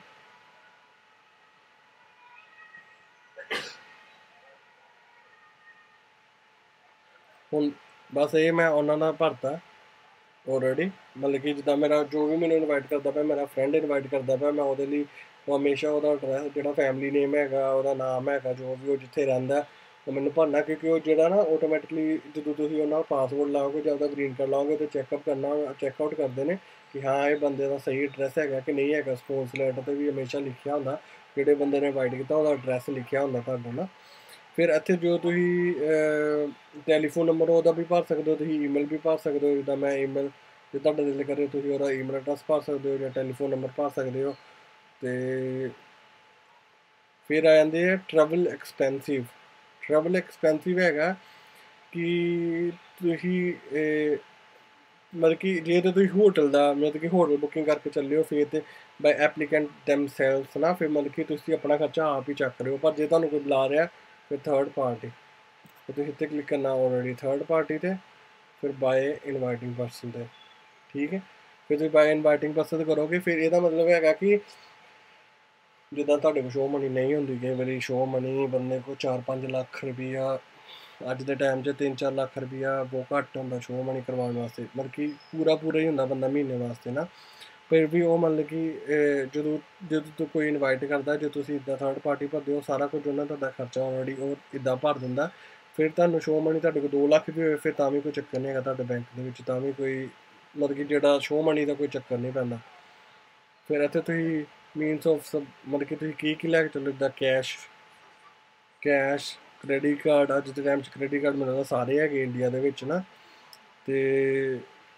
ਹੁਣ ਬਸ ਇਹ ਮੈਂ ਉਹਨਾਂ ਦਾ ਭਰਤਾ ਆਲਰੇਡੀ, ਮਤਲਬ ਕਿ ਜਿੱਦਾਂ ਮੇਰਾ ਜੋ ਵੀ ਮੈਨੂੰ ਇਨਵਾਈਟ ਕਰਦਾ ਪਿਆ, ਮੇਰਾ ਫਰੈਂਡ ਇਨਵਾਈਟ ਕਰਦਾ ਪਿਆ, ਮੈਂ ਉਹਦੇ ਲਈ ਉਹ ਹਮੇਸ਼ਾ ਉਹਦਾ ਐਡਰੈਸ ਜਿਹੜਾ ਫੈਮਿਲੀ ਨੇਮ ਹੈਗਾ, ਉਹਦਾ ਨਾਮ ਹੈਗਾ, ਜੋ ਵੀ ਉਹ ਜਿੱਥੇ ਰਹਿੰਦਾ, ਉਹ ਮੈਨੂੰ ਭਰਨਾ, ਕਿਉਂਕਿ ਉਹ ਜਿਹੜਾ ਨਾ ਆਟੋਮੈਟਿਕਲੀ ਜਦੋਂ ਤੁਸੀਂ ਉਹਨਾਂ ਪਾਸਵਰਡ ਲਾਓਗੇ ਜਾਂ ਉਹਦਾ ਗ੍ਰੀਨ ਕਾਰਡ ਲਾਓਗੇ ਤਾਂ ਚੈੱਕਅਪ ਕਰਨਾ, ਚੈੱਕਆਊਟ ਕਰਦੇ ਨੇ ਕਿ ਹਾਂ ਇਹ ਬੰਦੇ ਦਾ ਸਹੀ ਐਡਰੈਸ ਹੈਗਾ ਕਿ ਨਹੀਂ ਹੈਗਾ। ਸਪੌਂਸ ਲੈਟਰ 'ਤੇ ਵੀ ਹਮੇਸ਼ਾ ਲਿਖਿਆ ਹੁੰਦਾ ਜਿਹੜੇ ਬੰਦੇ ਨੇ ਇਨਵਾਈਟ ਕੀਤਾ ਉਹਦਾ ਐਡਰੈਸ ਲਿਖਿਆ ਹੁੰਦਾ ਤੁਹਾਡਾ ਨਾ। ਫਿਰ ਇੱਥੇ ਜੋ ਤੁਸੀਂ ਟੈਲੀਫੋਨ ਨੰਬਰ ਉਹਦਾ ਵੀ ਭਰ ਸਕਦੇ ਹੋ, ਤੁਸੀਂ ਈਮੇਲ ਵੀ ਭਰ ਸਕਦੇ ਹੋ, ਜਿੱਦਾਂ ਮੈਂ ਈਮੇਲ ਜੇ ਤੁਹਾਡਾ ਦਿਲ ਕਰੇ ਤੁਸੀਂ ਉਹਦਾ ਈਮੇਲ ਐਡਰੈਸ ਭਰ ਸਕਦੇ ਹੋ ਜਾਂ ਟੈਲੀਫੋਨ ਨੰਬਰ ਭਰ ਸਕਦੇ ਹੋ। ਅਤੇ ਫਿਰ ਆ ਜਾਂਦੇ ਆ ਟਰੈਵਲ ਐਕਸਪੈਂਸਿਵ। ਟਰੈਵਲ ਐਕਸਪੈਂਸਿਵ ਹੈਗਾ ਕਿ ਤੁਸੀਂ ਮਤਲਬ ਕਿ ਜੇ ਤਾਂ ਤੁਸੀਂ ਹੋਟਲ ਦਾ ਮਤਲਬ ਕਿ ਹੋਟਲ ਬੁਕਿੰਗ ਕਰਕੇ ਚੱਲੇ ਹੋ ਫਿਰ ਤਾਂ ਬਾਈ ਐਪਲੀਕੈਂਟ ਦੈਮਸੈਲਵਸ ਨਾ, ਫਿਰ ਮਤਲਬ ਕਿ ਤੁਸੀਂ ਆਪਣਾ ਖਰਚਾ ਆਪ ਹੀ ਚੱਕ ਰਹੇ ਹੋ। ਪਰ ਜੇ ਤੁਹਾਨੂੰ ਕੋਈ ਬੁਲਾ ਰਿਹਾ ਫਿਰ ਥਰਡ ਪਾਰਟੀ, ਫਿਰ ਤੁਸੀਂ ਇੱਥੇ ਕਲਿੱਕ ਕਰਨਾ ਆਲਰੇਡੀ ਥਰਡ ਪਾਰਟੀ 'ਤੇ, ਫਿਰ ਬਾਏ ਇਨਵਾਈਟਿੰਗ ਪਰਸਨ 'ਤੇ। ਠੀਕ ਹੈ, ਫਿਰ ਤੁਸੀਂ ਬਾਏ ਇਨਵਾਈਟਿੰਗ ਪਰਸਨ 'ਤੇ ਕਰੋਗੇ। ਫਿਰ ਇਹਦਾ ਮਤਲਬ ਹੈਗਾ ਕਿ ਜਿੱਦਾਂ ਤੁਹਾਡੇ ਕੋਲ ਸ਼ੋਅ ਮਨੀ ਨਹੀਂ ਹੁੰਦੀ, ਕਈ ਵਾਰੀ ਸ਼ੋਅ ਮਨੀ ਬੰਦੇ ਕੋਲ ਚਾਰ ਪੰਜ ਲੱਖ ਰੁਪਈਆ ਅੱਜ ਦੇ ਟਾਈਮ 'ਚ ਤਿੰਨ ਚਾਰ ਲੱਖ ਰੁਪਈਆ ਬਹੁਤ ਘੱਟ ਹੁੰਦਾ ਸ਼ੋਅ ਮਨੀ ਕਰਵਾਉਣ ਵਾਸਤੇ, ਮਤਲਬ ਕਿ ਪੂਰਾ ਪੂਰਾ ਹੀ ਹੁੰਦਾ ਬੰਦਾ ਮਹੀਨੇ ਵਾਸਤੇ ਨਾ। ਫਿਰ ਵੀ ਉਹ ਮਤਲਬ ਕਿ ਜਦੋਂ ਜਦੋਂ ਕੋਈ ਇਨਵਾਈਟ ਕਰਦਾ, ਜੇ ਤੁਸੀਂ ਇੱਦਾਂ ਥਰਡ ਪਾਰਟੀ ਭਰਦੇ ਹੋ ਸਾਰਾ ਕੁਝ ਉਹਨਾਂ ਤੁਹਾਡਾ ਖਰਚਾ ਆਲਰੇਡੀ ਉਹ ਇੱਦਾਂ ਭਰ ਦਿੰਦਾ। ਫਿਰ ਤੁਹਾਨੂੰ ਸ਼ੋਅ ਮਨੀ ਤੁਹਾਡੇ ਕੋਲ ਦੋ ਲੱਖ ਵੀ ਹੋਵੇ ਫਿਰ ਤਾਂ ਵੀ ਕੋਈ ਚੱਕਰ ਨਹੀਂ ਹੈਗਾ ਤੁਹਾਡੇ ਬੈਂਕ ਦੇ ਵਿੱਚ, ਤਾਂ ਵੀ ਕੋਈ ਮਤਲਬ ਕਿ ਜਿਹੜਾ ਸ਼ੋਅ ਮਨੀ ਦਾ ਕੋਈ ਚੱਕਰ ਨਹੀਂ ਪੈਂਦਾ। ਫਿਰ ਇੱਥੇ ਤੁਸੀਂ ਮੀਨਸ ਆਫ ਸਬ ਮਤਲਬ ਕਿ ਤੁਸੀਂ ਕੀ ਕੀ ਲੈ ਕੇ ਚੱਲੋ, ਇੱਦਾਂ ਕੈਸ਼ ਕੈਸ਼ ਕ੍ਰੈਡਿਟ ਕਾਰਡ। ਅੱਜ ਦੇ ਟਾਈਮ 'ਚ ਕ੍ਰੈਡਿਟ ਕਾਰਡ ਮੈਨੂੰ ਲੱਗਦਾ ਸਾਰੇ ਹੈਗੇ ਇੰਡੀਆ ਦੇ ਵਿੱਚ ਨਾ। ਅਤੇ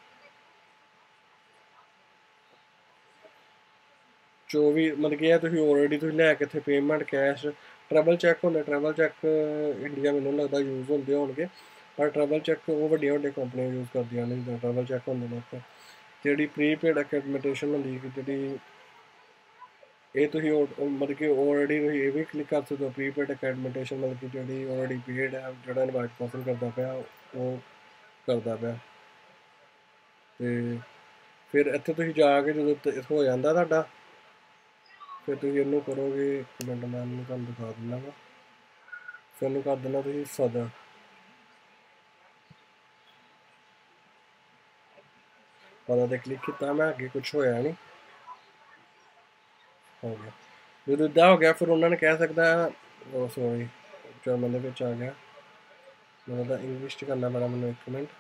ਜੋ ਵੀ ਮਤਲਬ ਕਿ ਇਹ ਤੁਸੀਂ ਆਲਰੇਡੀ ਤੁਸੀਂ ਲੈ ਕੇ ਇੱਥੇ ਪੇਮੈਂਟ ਕੈਸ਼। ਟਰੈਵਲ ਚੈੱਕ ਹੁੰਦਾ, ਟਰੈਵਲ ਚੈੱਕ ਇੰਡੀਆ ਮੈਨੂੰ ਲੱਗਦਾ ਯੂਜ਼ ਹੁੰਦੇ ਹੋਣਗੇ, ਪਰ ਟਰੈਵਲ ਚੈੱਕ ਉਹ ਵੱਡੀਆਂ ਵੱਡੀਆਂ ਕੰਪਨੀਆਂ ਯੂਜ਼ ਕਰਦੀਆਂ ਨੇ ਜਿੱਦਾਂ ਟਰੈਵਲ ਚੈੱਕ ਹੁੰਦੇ ਨੇ ਇੱਕ। ਜਿਹੜੀ ਪ੍ਰੀਪੇਡ ਅਕੈਡਮਿਟੇਸ਼ਨ ਹੁੰਦੀ ਕਿ ਜਿਹੜੀ ਇਹ ਤੁਸੀਂ ਮਤਲਬ ਕਿ ਆਲਰੇਡੀ ਤੁਸੀਂ ਇਹ ਵੀ ਕਲਿੱਕ ਕਰ ਸਕਦੇ ਹੋ ਪ੍ਰੀਪੇਡ ਅਕੈਡਮਿਟੇਸ਼ਨ, ਮਤਲਬ ਕਿ ਜਿਹੜੀ ਆਲਰੇਡੀ ਪੇਡ ਹੈ ਜਿਹੜਾ ਇਨਵਾਈਟ ਪਰਸਨ ਕਰਦਾ ਪਿਆ ਉਹ ਕਰਦਾ ਪਿਆ। ਅਤੇ ਫਿਰ ਇੱਥੇ ਤੁਸੀਂ ਜਾ ਕੇ ਜਦੋਂ ਹੋ ਜਾਂਦਾ ਤੁਹਾਡਾ, ਫਿਰ ਤੁਸੀਂ ਇਹਨੂੰ ਕਰੋਗੇ, ਇੱਕ ਮਿੰਟ ਮੈਂ ਇਹਨੂੰ ਤੁਹਾਨੂੰ ਦਿਖਾ ਦਿੰਦਾ ਵਾ। ਫਿਰ ਇਹਨੂੰ ਕਰ ਦੇਣਾ ਤੁਸੀਂ ਫਦਰ। ਫਦਰ 'ਤੇ ਕਲਿੱਕ ਕੀਤਾ ਮੈਂ, ਅੱਗੇ ਕੁਛ ਹੋਇਆ ਨਹੀਂ, ਹੋ ਗਿਆ। ਜਦੋਂ ਇੱਦਾਂ ਹੋ ਗਿਆ ਫਿਰ ਉਹਨਾਂ ਨੇ ਕਹਿ ਸਕਦਾ ਉਹ ਸੋਰੀ ਜਰਮਨ ਦੇ ਵਿੱਚ ਆ ਗਿਆ, ਮੈਨੂੰ ਤਾਂ ਇੰਗਲਿਸ਼ 'ਚ ਕਰਨਾ ਪੈਣਾ ਮੈਨੂੰ, ਇੱਕ ਮਿੰਟ।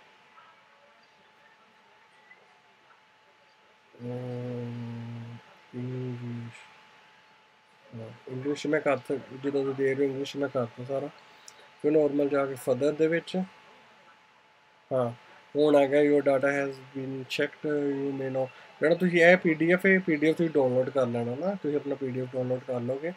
ਇੰਗਲਿਸ਼ ਹਾਂ ਇੰਗਲਿਸ਼ ਮੈਂ ਕਰ ਸਕ ਜਦੋਂ ਤੁਸੀਂ ਦੇਖ ਰਹੇ ਹੋ ਇੰਗਲਿਸ਼ ਮੈਂ ਕਰਤਾ ਸਾਰਾ। ਫਿਰ ਨੋਰਮਲ ਜਾ ਕੇ ਫਦਰ ਦੇ ਵਿੱਚ ਹਾਂ ਹੁਣ ਆ ਗਿਆ your data has been checked you may know. ਜਿਹੜਾ ਤੁਸੀਂ ਇਹ ਪੀ ਡੀ ਐਫ ਇਹ ਪੀ ਡੀ ਐਫ ਤੁਸੀਂ ਡਾਊਨਲੋਡ ਕਰ ਲੈਣਾ ਨਾ, ਤੁਸੀਂ ਆਪਣਾ ਪੀ ਡੀ ਐਫ ਡਾਊਨਲੋਡ ਕਰ ਲਓਗੇ।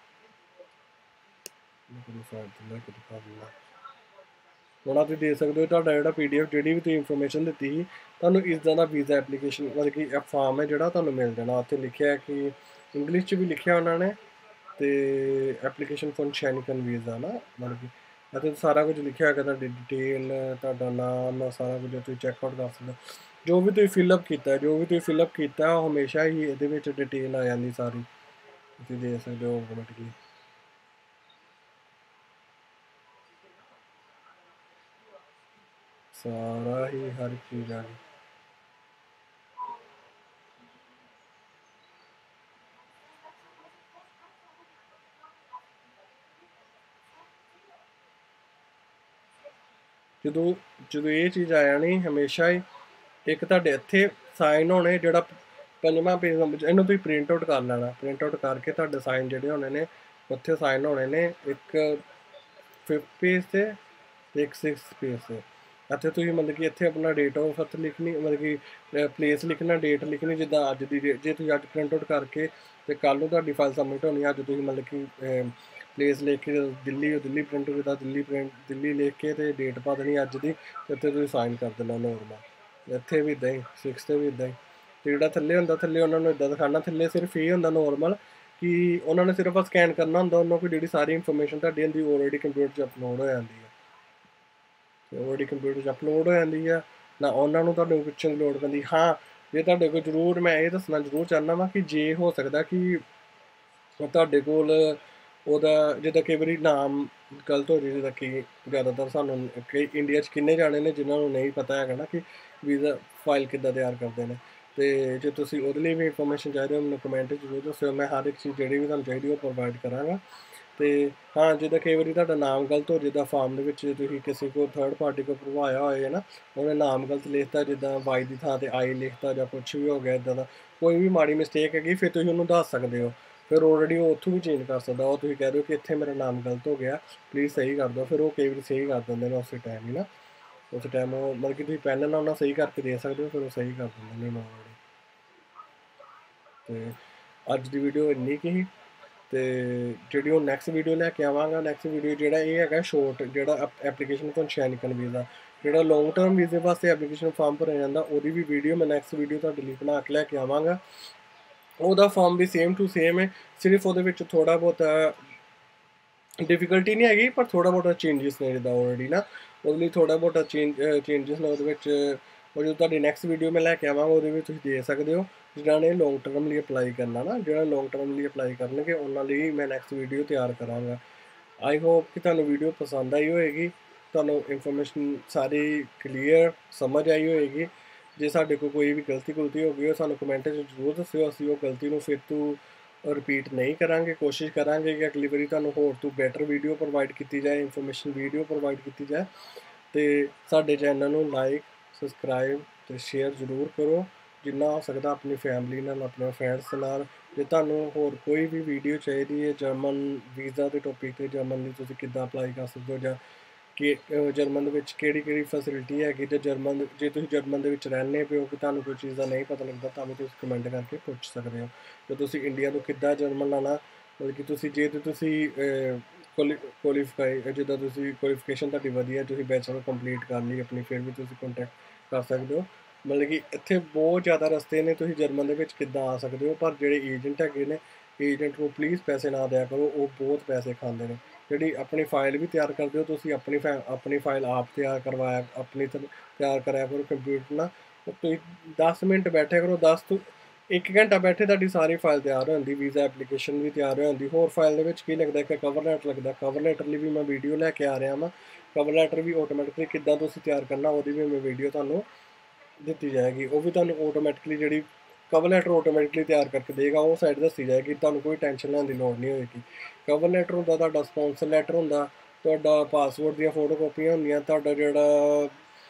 ਹੁਣ ਤੁਸੀਂ ਦੇਖ ਸਕਦੇ ਹੋ ਤੁਹਾਡਾ ਜਿਹੜਾ ਪੀ ਡੀ ਐਫ ਜਿਹੜੀ ਵੀ ਤੁਸੀਂ ਇਨਫੋਰਮੇਸ਼ਨ ਦਿੱਤੀ ਸੀ ਤੁਹਾਨੂੰ ਇੱਦਾਂ ਦਾ ਵੀਜ਼ਾ ਐਪਲੀਕੇਸ਼ਨ ਮਤਲਬ ਕਿ ਫਾਰਮ ਹੈ ਜਿਹੜਾ ਤੁਹਾਨੂੰ ਮਿਲ ਜਾਣਾ। ਉੱਥੇ ਲਿਖਿਆ ਕਿ ਇੰਗਲਿਸ਼ 'ਚ ਵੀ ਲਿਖਿਆ ਉਹਨਾਂ ਨੇ, ਅਤੇ ਐਪਲੀਕੇਸ਼ਨ ਫॉर ਸ਼ੈਂਗਨ ਵੀਜ਼ਾ ਨਾ, ਮਤਲਬ ਕਿ ਅਤੇ ਸਾਰਾ ਕੁਝ ਲਿਖਿਆ ਹੈਗਾ ਤੁਹਾਡੀ ਡਿਟੇਲ, ਤੁਹਾਡਾ ਨਾਮ, ਸਾਰਾ ਕੁਝ ਤੁਸੀਂ ਚੈੱਕਆਊਟ ਕਰ ਸਕਦੇ ਹੋ। ਜੋ ਵੀ ਤੁਸੀਂ ਫਿਲਅਪ ਕੀਤਾ ਜੋ ਵੀ ਤੁਸੀਂ ਫਿਲਅਪ ਕੀਤਾ ਉਹ ਹਮੇਸ਼ਾ ਹੀ ਇਹਦੇ ਵਿੱਚ ਡਿਟੇਲ ਆ ਜਾਂਦੀ ਸਾਰੀ, ਤੁਸੀਂ ਦੇਖ ਸਕਦੇ ਹੋ ਆਟੋਮੈਟਿਕਲੀ ਸਾਰਾ ਹੀ ਹਰ ਚੀਜ਼ ਆ ਗਈ। ਜਦੋਂ ਜਦੋਂ ਇਹ ਚੀਜ਼ ਆ ਜਾਣੀ ਹਮੇਸ਼ਾ ਹੀ ਇੱਕ ਤੁਹਾਡੇ ਇੱਥੇ ਸਾਈਨ ਹੋਣੇ, ਜਿਹੜਾ ਪੰਜਵਾਂ ਪੇਜ ਨੰਬਰ ਇਹਨੂੰ ਤੁਸੀਂ ਪ੍ਰਿੰਟ ਆਊਟ ਕਰ ਲੈਣਾ। ਪ੍ਰਿੰਟ ਆਊਟ ਕਰਕੇ ਤੁਹਾਡੇ ਸਾਈਨ ਜਿਹੜੇ ਹੋਣੇ ਨੇ ਉੱਥੇ ਸਾਈਨ ਹੋਣੇ ਨੇ, ਇੱਕ ਫਿਫਥ ਪੇਜ 'ਤੇ ਅਤੇ ਇੱਕ ਸਿਕਸਥ ਪੇਜ 'ਤੇ। ਇੱਥੇ ਤੁਸੀਂ ਮਤਲਬ ਕਿ ਇੱਥੇ ਆਪਣਾ ਡੇਟ ਆਫ ਬਰਥ ਲਿਖਣੀ, ਮਤਲਬ ਕਿ ਪਲੇਸ ਲਿਖਣਾ, ਡੇਟ ਲਿਖਣੀ, ਜਿੱਦਾਂ ਅੱਜ ਦੀ ਡੇਟ ਜੇ ਤੁਸੀਂ ਅੱਜ ਪ੍ਰਿੰਟ ਆਊਟ ਕਰਕੇ ਅਤੇ ਕੱਲ੍ਹ ਨੂੰ ਤੁਹਾਡੀ ਫਾਈਲ ਸਬਮਿਟ ਹੋਣੀ, ਅੱਜ ਤੁਸੀਂ ਮਤਲਬ ਕਿ ਪਲੇਸ ਲਿਖ ਕੇ ਦਿੱਲੀ ਉਹ ਦਿੱਲੀ ਪ੍ਰਿੰਟ ਕੀਤਾ ਦਿੱਲੀ ਪ੍ਰਿੰਟ ਦਿੱਲੀ ਲਿਖ ਕੇ ਅਤੇ ਡੇਟ ਪਾ ਦੇਣੀ ਅੱਜ ਦੀ, ਅਤੇ ਇੱਥੇ ਤੁਸੀਂ ਸਾਈਨ ਕਰ ਦੇਣਾ ਨੋਰਮਲ। ਇੱਥੇ ਵੀ ਇੱਦਾਂ ਹੀ ਸਿਕਸ 'ਤੇ ਵੀ ਇੱਦਾਂ ਹੀ। ਅਤੇ ਜਿਹੜਾ ਥੱਲੇ ਹੁੰਦਾ ਥੱਲੇ ਉਹਨਾਂ ਨੂੰ ਇੱਦਾਂ ਦਿਖਾਉਣਾ, ਥੱਲੇ ਸਿਰਫ ਇਹ ਹੁੰਦਾ ਨੋਰਮਲ ਕਿ ਉਹਨਾਂ ਨੇ ਸਿਰਫ ਸਕੈਨ ਕਰਨਾ ਹੁੰਦਾ, ਉਹਨਾਂ ਕੋਲ ਜਿਹੜੀ ਸਾਰੀ ਇਨਫੋਰਮੇਸ਼ਨ ਤੁਹਾਡੀ ਹੁੰਦੀ ਆਲਰੇਡੀ ਕੰਪਿਊਟਰ 'ਚ ਅਪਲੋਡ ਹੋ ਜਾਂਦੀ ਹੈ। ਆਲਰੇਡੀ ਕੰਪਿਊਟਰ 'ਚ ਅਪਲੋਡ ਹੋ ਜਾਂਦੀ ਆ ਨਾ, ਉਹਨਾਂ ਨੂੰ ਤੁਹਾਨੂੰ ਪੁੱਛਣ ਦੀ ਲੋੜ ਪੈਂਦੀ। ਹਾਂ ਜੇ ਤੁਹਾਡੇ ਕੋਲ ਜ਼ਰੂਰ ਮੈਂ ਇਹ ਦੱਸਣਾ ਜ਼ਰੂਰ ਚਾਹੁੰਦਾ ਵਾਂ ਕਿ ਜੇ ਹੋ ਸਕਦਾ ਕਿ ਤੁਹਾਡੇ ਕੋਲ ਉਹਦਾ ਜਿੱਦਾਂ ਕਈ ਵਾਰੀ ਨਾਮ ਗਲਤ ਹੋ ਜਾਵੇ, ਜਿੱਦਾਂ ਕਿ ਜ਼ਿਆਦਾਤਰ ਸਾਨੂੰ ਕਈ ਇੰਡੀਆ 'ਚ ਕਿੰਨੇ ਜਾਣੇ ਨੇ ਜਿਨ੍ਹਾਂ ਨੂੰ ਨਹੀਂ ਪਤਾ ਹੈਗਾ ਨਾ ਕਿ ਵੀਜ਼ਾ ਫਾਈਲ ਕਿੱਦਾਂ ਤਿਆਰ ਕਰਦੇ ਨੇ। ਅਤੇ ਜੇ ਤੁਸੀਂ ਉਹਦੇ ਲਈ ਵੀ ਇਨਫੋਰਮੇਸ਼ਨ ਚਾਹੀਦੀ ਹੋ ਮੈਨੂੰ ਕਮੈਂਟ 'ਚ ਜ਼ਰੂਰ ਦੱਸਿਓ, ਮੈਂ ਹਰ ਇੱਕ ਚੀਜ਼ ਜਿਹੜੀ ਵੀ ਤੁਹਾਨੂੰ ਚਾਹੀਦੀ ਉਹ ਪ੍ਰੋਵਾਈਡ ਕਰਾਂਗਾ। ਤੇ ਹਾਂ ਜਿੱਦਾਂ ਕਈ ਵਾਰੀ ਤੁਹਾਡਾ ਨਾਮ ਗਲਤ ਹੋ, ਜਿੱਦਾਂ ਫਾਰਮ ਦੇ ਵਿੱਚ ਤੁਸੀਂ ਕਿਸੇ ਕੋ ਥਰਡ ਪਾਰਟੀ ਕੋ ਭਰਵਾਇਆ ਹੋਏ ਹੈ ਨਾ, ਉਹਨੇ ਨਾਮ ਗਲਤ ਲਿਖਤਾ, ਜਿੱਦਾਂ ਵਾਈ ਦੀ ਥਾਂ ਤੇ ਆਈ ਲਿਖਤਾ ਜਾਂ ਕੁਛ ਵੀ ਹੋ ਗਿਆ ਇੱਦਾਂ ਦਾ, ਕੋਈ ਵੀ ਮਾੜੀ ਮਿਸਟੇਕ ਹੈਗੀ, ਫਿਰ ਤੁਸੀਂ ਉਹਨੂੰ ਦੱਸ ਸਕਦੇ ਹੋ। ਫਿਰ ਆਲਰੇਡੀ ਉਹ ਉੱਥੋਂ ਵੀ ਚੇਂਜ ਕਰ ਸਕਦਾ। ਉਹ ਤੁਸੀਂ ਕਹਿ ਦਿਓ ਕਿ ਇੱਥੇ ਮੇਰਾ ਨਾਮ ਗਲਤ ਹੋ ਗਿਆ, ਪਲੀਜ਼ ਸਹੀ ਕਰ ਦਿਓ, ਫਿਰ ਉਹ ਕਈ ਵਾਰੀ ਸਹੀ ਕਰ ਦਿੰਦੇ ਨੇ ਉਸੇ ਟਾਈਮ ਹੀ ਨਾ। ਉਸ ਟਾਈਮ ਉਹ ਮਤਲਬ ਕਿ ਤੁਸੀਂ ਪੈਨ ਨਾਲ ਉਹਨਾਂ ਸਹੀ ਕਰਕੇ ਦੇ ਸਕਦੇ ਹੋ, ਫਿਰ ਉਹ ਸਹੀ ਕਰ ਦਿੰਦੇ ਨੇ ਆਲਰੇਡੀ। ਤੇ ਅੱਜ ਦੀ ਵੀਡੀਓ ਇੰਨੀ ਕੁ ਹੀ। ਤੇ ਜਿਹੜੀ ਉਹ ਨੈਕਸਟ ਵੀਡੀਓ ਲੈ ਕੇ ਆਵਾਂਗਾ, ਨੈਕਸਟ ਵੀਡੀਓ ਜਿਹੜਾ ਇਹ ਹੈਗਾ ਸ਼ੋਰਟ, ਜਿਹੜਾ ਐਪਲੀਕੇਸ਼ਨ ਤੋਂ ਸ਼ੈਨਿਕਨ ਵੀਜ਼ਾ, ਜਿਹੜਾ ਲੌਂਗ ਟਰਮ ਵੀਜ਼ੇ ਵਾਸਤੇ ਐਪਲੀਕੇਸ਼ਨ ਫਾਰਮ ਭਰਿਆ ਜਾਂਦਾ, ਉਹਦੀ ਵੀ ਵੀਡੀਓ ਮੈਂ ਨੈਕਸਟ ਵੀਡੀਓ ਤੁਹਾਡੇ ਲਈ ਬਣਾ ਕੇ ਲੈ ਕੇ ਆਵਾਂਗਾ। ਉਹਦਾ ਫਾਰਮ ਵੀ ਸੇਮ ਟੂ ਸੇਮ ਹੈ, ਸਿਰਫ ਉਹਦੇ ਵਿੱਚ ਥੋੜ੍ਹਾ ਬਹੁਤਾ ਡਿਫੀਕਲਟੀ ਨਹੀਂ ਹੈਗੀ, ਪਰ ਥੋੜ੍ਹਾ ਬਹੁਤਾ ਚੇਂਜਸ ਨੇ ਜਿੱਦਾਂ ਆਲਰੇਡੀ ਨਾ, ਉਹਦੇ ਲਈ ਥੋੜ੍ਹਾ ਬਹੁਤਾ ਚੇਂਜ ਚੇਂਜਸ ਨੇ ਉਹਦੇ ਵਿੱਚ। ਉਹ ਜਦੋਂ ਤੁਹਾਡੀ ਨੈਕਸਟ ਵੀਡੀਓ ਮੈਂ ਲੈ ਕੇ ਆਵਾਂਗਾ, ਉਹਦੇ ਵਿੱਚ ਤੁਸੀਂ ਦੇ ਸਕਦੇ ਹੋ ਜਿਨ੍ਹਾਂ ਨੇ ਲੌਂਗ ਟਰਮ ਲਈ ਅਪਲਾਈ ਕਰਨਾ ਨਾ, ਜਿਹੜਾ ਲੌਂਗ ਟਰਮ ਲਈ ਅਪਲਾਈ ਕਰਨਗੇ ਉਹਨਾਂ ਲਈ ਮੈਂ ਨੈਕਸਟ ਵੀਡੀਓ ਤਿਆਰ ਕਰਾਂਗਾ। ਆਈ ਹੋਪ ਕਿ ਤੁਹਾਨੂੰ ਵੀਡੀਓ ਪਸੰਦ ਆਈ ਹੋਏਗੀ, ਤੁਹਾਨੂੰ ਇਨਫੋਰਮੇਸ਼ਨ ਸਾਰੀ ਕਲੀਅਰ ਸਮਝ ਆਈ ਹੋਏਗੀ। ਜੇ ਸਾਡੇ ਕੋਲ ਕੋਈ ਵੀ ਗਲਤੀ ਗੁਲਤੀ ਹੋ ਗਈ ਉਹ ਸਾਨੂੰ ਕਮੈਂਟ 'ਚ ਜ਼ਰੂਰ ਦੱਸਿਓ, ਅਸੀਂ ਉਹ ਗਲਤੀ ਨੂੰ ਫਿਰ ਤੋਂ ਰਿਪੀਟ ਨਹੀਂ ਕਰਾਂਗੇ। ਕੋਸ਼ਿਸ਼ ਕਰਾਂਗੇ ਕਿ ਅਗਲੀ ਵਾਰੀ ਤੁਹਾਨੂੰ ਹੋਰ ਤੋਂ ਬੈਟਰ ਵੀਡੀਓ ਪ੍ਰੋਵਾਈਡ ਕੀਤੀ ਜਾਏ, ਇਨਫੋਰਮੇਸ਼ਨ ਵੀਡੀਓ ਪ੍ਰੋਵਾਈਡ ਕੀਤੀ ਜਾਏ। ਤੇ ਸਾਡੇ ਚੈਨਲ ਨੂੰ ਲਾਈਕ, ਸਬਸਕ੍ਰਾਈਬ ਤੇ ਸ਼ੇਅਰ ਜ਼ਰੂਰ ਕਰੋ, ਜਿੰਨਾ ਹੋ ਸਕਦਾ ਆਪਣੀ ਫੈਮਿਲੀ ਨਾਲ, ਆਪਣੇ ਫਰੈਂਡਸ ਨਾਲ। ਜੇ ਤੁਹਾਨੂੰ ਹੋਰ ਕੋਈ ਵੀ ਵੀਡੀਓ ਚਾਹੀਦੀ ਹੈ ਜਰਮਨ ਵੀਜ਼ਾ ਦੇ ਟੌਪਿਕ 'ਤੇ, ਜਰਮਨ ਲਈ ਤੁਸੀਂ ਕਿੱਦਾਂ ਅਪਲਾਈ ਕਰ ਸਕਦੇ ਹੋ, ਜਾਂ ਕਿ ਜਰਮਨ ਦੇ ਵਿੱਚ ਕਿਹੜੀ ਕਿਹੜੀ ਫੈਸਿਲਿਟੀ ਹੈਗੀ, ਤੇ ਜਰਮਨ ਜੇ ਤੁਸੀਂ ਜਰਮਨ ਦੇ ਵਿੱਚ ਰਹਿੰਦੇ ਪਏ ਕਿ ਤੁਹਾਨੂੰ ਕੋਈ ਚੀਜ਼ ਦਾ ਨਹੀਂ ਪਤਾ ਲੱਗਦਾ, ਤਾਂ ਵੀ ਤੁਸੀਂ ਕਮੈਂਟ ਕਰਕੇ ਪੁੱਛ ਸਕਦੇ ਹੋ। ਤੇ ਤੁਸੀਂ ਇੰਡੀਆ ਤੋਂ ਕਿੱਦਾਂ ਜਰਮਨ ਲਾਉਣਾ, ਮਤਲਬ ਕਿ ਤੁਸੀਂ ਜੇ ਤਾਂ ਤੁਸੀਂ ਕੁਆਲੀ ਕੁਆਲੀਫਾਈ ਜਿੱਦਾਂ ਤੁਸੀਂ ਕੁਆਲੀਫਿਕੇਸ਼ਨ ਤੁਹਾਡੀ ਵਧੀਆ, ਤੁਸੀਂ ਬੈਚਲਰ ਕੰਪਲੀਟ ਕਰ ਲਈ ਆਪਣੀ, ਫਿਰ ਵੀ ਤੁਸੀਂ ਕੰਟੈਕਟ ਕਰ ਸਕਦੇ ਹੋ। ਮਤਲਬ ਕਿ ਇੱਥੇ ਬਹੁਤ ਜ਼ਿਆਦਾ ਰਸਤੇ ਨੇ ਤੁਸੀਂ ਜਰਮਨ ਦੇ ਵਿੱਚ ਕਿੱਦਾਂ ਆ ਸਕਦੇ ਹੋ, ਪਰ ਜਿਹੜੇ ਏਜੰਟ ਹੈਗੇ ਨੇ, ਏਜੰਟ ਨੂੰ ਪਲੀਜ਼ ਪੈਸੇ ਨਾ ਦਿਆ ਕਰੋ, ਉਹ ਬਹੁਤ ਪੈਸੇ ਖਾਂਦੇ ਨੇ। ਜਿਹੜੀ ਆਪਣੀ ਫਾਈਲ ਵੀ ਤਿਆਰ ਕਰਦੇ ਹੋ ਤੁਸੀਂ, ਆਪਣੀ ਫੈ ਆਪਣੀ ਫਾਈਲ ਆਪ ਤਿਆਰ ਕਰਵਾਇਆ ਆਪਣੀ ਤਿਆਰ ਕਰਿਆ ਕਰੋ ਕੰਪਿਊਟਰ ਨਾਲ। ਤੁਸੀਂ ਦਸ ਮਿੰਟ ਬੈਠੇ ਕਰੋ, ਦਸ ਤੋਂ ਇੱਕ ਘੰਟਾ ਬੈਠੇ ਤੁਹਾਡੀ ਸਾਰੀ ਫਾਈਲ ਤਿਆਰ ਹੋ ਜਾਂਦੀ, ਵੀਜ਼ਾ ਐਪਲੀਕੇਸ਼ਨ ਵੀ ਤਿਆਰ ਹੋ ਜਾਂਦੀ। ਹੋਰ ਫਾਈਲ ਦੇ ਵਿੱਚ ਕੀ ਲੱਗਦਾ, ਕਿ ਕਵਰ ਲੈਟਰ ਲੱਗਦਾ, ਕਵਰ ਲੈਟਰ ਲਈ ਵੀ ਮੈਂ ਵੀਡੀਓ ਲੈ ਕੇ ਆ ਰਿਹਾ ਵਾਂ। ਕਵਰ ਲੈਟਰ ਵੀ ਆਟੋਮੈਟਿਕਲੀ ਕਿੱਦਾਂ ਤੁਸੀਂ ਤਿਆਰ ਕਰਨਾ, ਉਹਦੀ ਵੀ ਮੈਂ ਵੀਡੀਓ ਤੁਹਾਨੂੰ ਦਿੱਤੀ ਜਾਏਗੀ। ਉਹ ਵੀ ਤੁਹਾਨੂੰ ਆਟੋਮੈਟਿਕਲੀ ਜਿਹੜੀ ਕਵਰ ਲੈਟਰ ਆਟੋਮੈਟਿਕਲੀ ਤਿਆਰ ਕਰਕੇ ਦੇਗਾ, ਉਹ ਸਾਈਡ ਦੱਸੀ ਜਾਏਗੀ, ਤੁਹਾਨੂੰ ਕੋਈ ਟੈਨਸ਼ਨ ਲੈਣ ਦੀ ਲੋੜ ਨਹੀਂ ਹੋਏਗੀ। ਕਵਰ ਲੈਟਰ ਹੁੰਦਾ ਤੁਹਾਡਾ ਸਪੌਂਸਰ ਲੈਟਰ ਹੁੰਦਾ, ਤੁਹਾਡਾ ਪਾਸਪੋਰਟ ਦੀਆਂ ਫੋਟੋ ਕਾਪੀਆਂ ਹੁੰਦੀਆਂ, ਤੁਹਾਡਾ ਜਿਹੜਾ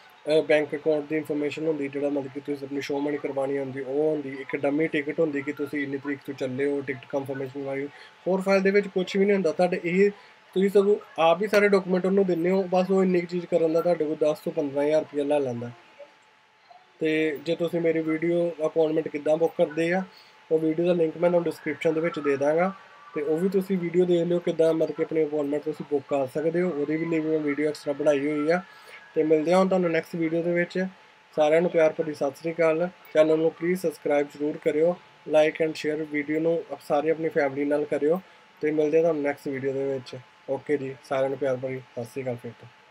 ਬੈਂਕ ਅਕਾਊਂਟ ਦੀ ਇਨਫੋਰਮੇਸ਼ਨ ਹੁੰਦੀ, ਜਿਹੜਾ ਮਤਲਬ ਕਿ ਤੁਸੀਂ ਆਪਣੀ ਸ਼ੋਅ ਮਨੀ ਕਰਵਾਉਣੀ ਹੁੰਦੀ ਉਹ ਹੁੰਦੀ, ਇੱਕ ਡੰਮੀ ਟਿਕਟ ਹੁੰਦੀ ਕਿ ਤੁਸੀਂ ਇੰਨੀ ਤਰੀਕ ਤੋਂ ਚੱਲੇ ਹੋ, ਟਿਕਟ ਕੰਫਰਮੇਸ਼ਨ ਵਾਲੀ। ਹੋਰ ਫਾਈਲ ਦੇ ਵਿੱਚ ਕੁਝ ਵੀ ਨਹੀਂ ਹੁੰਦਾ ਤੁਹਾਡੇ, ਇਹ ਤੁਸੀਂ ਸਗੋਂ ਆਪ ਹੀ ਸਾਰੇ ਡਾਕੂਮੈਂਟ ਉਹਨੂੰ ਦਿੰਦੇ ਹੋ, ਬਸ ਉਹ ਇੰਨੀ ਕੁ ਚੀਜ਼ ਕਰਨ ਦਾ ਤੁਹਾਡੇ ਕੋਲ ਦਸ ਤੋਂ ਪੰਦਰਾਂ ਹਜ਼ਾਰ ਰੁਪਇਆ ਲੈ ਲੈਂਦਾ। ਤੇ ਜੇ ਤੁਸੀਂ ਮੇਰੀ ਵੀਡੀਓ ਅਪਾਇੰਟਮੈਂਟ ਕਿੱਦਾਂ ਬੁੱਕ ਕਰਦੇ ਆ, ਉਹ ਵੀਡੀਓ ਦਾ ਲਿੰਕ ਮੈਂ ਤੁਹਾਨੂੰ ਡਿਸਕ੍ਰਿਪਸ਼ਨ ਦੇ ਵਿੱਚ ਦੇ ਦਾਂਗਾ, ਤੇ ਉਹ ਵੀ ਤੁਸੀਂ ਵੀਡੀਓ ਦੇਖ ਲਿਓ ਕਿੱਦਾਂ ਮਤਲਬ ਕਿ ਆਪਣੀ ਅਪਾਇੰਟਮੈਂਟ ਤੁਸੀਂ ਬੁੱਕ ਕਰ ਸਕਦੇ ਹੋ। ਉਹਦੇ ਵੀ ਲਈ ਮੈਂ ਵੀਡੀਓ ਐਕਸਟਰਾ ਬਣਾਈ ਹੋਈ ਆ। ਤੇ ਮਿਲਦੇ ਹਾਂ ਹੁਣ ਤੁਹਾਨੂੰ ਨੈਕਸਟ ਵੀਡੀਓ ਦੇ ਵਿੱਚ। ਸਾਰਿਆਂ ਨੂੰ ਪਿਆਰ ਭਰੀ ਸਤਿ ਸ੍ਰੀ ਅਕਾਲ। ਚੈਨਲ ਨੂੰ ਪਲੀਜ਼ ਸਬਸਕ੍ਰਾਈਬ ਜ਼ਰੂਰ ਕਰਿਓ, ਲਾਈਕ ਐਂਡ ਸ਼ੇਅਰ ਵੀਡੀਓ ਨੂੰ ਸਾਰੇ ਆਪਣੀ ਫੈਮਿਲੀ ਨਾਲ ਕਰਿਓ। ਤੇ ਮਿਲਦੇ ਹਾਂ ਤੁਹਾਨੂੰ ਨੈਕਸਟ ਵੀਡੀਓ ਦੇ ਵਿੱਚ। ਓਕੇ ਜੀ, ਸਾਰਿਆਂ ਨੂੰ ਪਿਆਰ ਭਰੀ ਸਤਿ ਸ੍ਰੀ ਅਕਾਲ ਫਿਰ ਤੋਂ।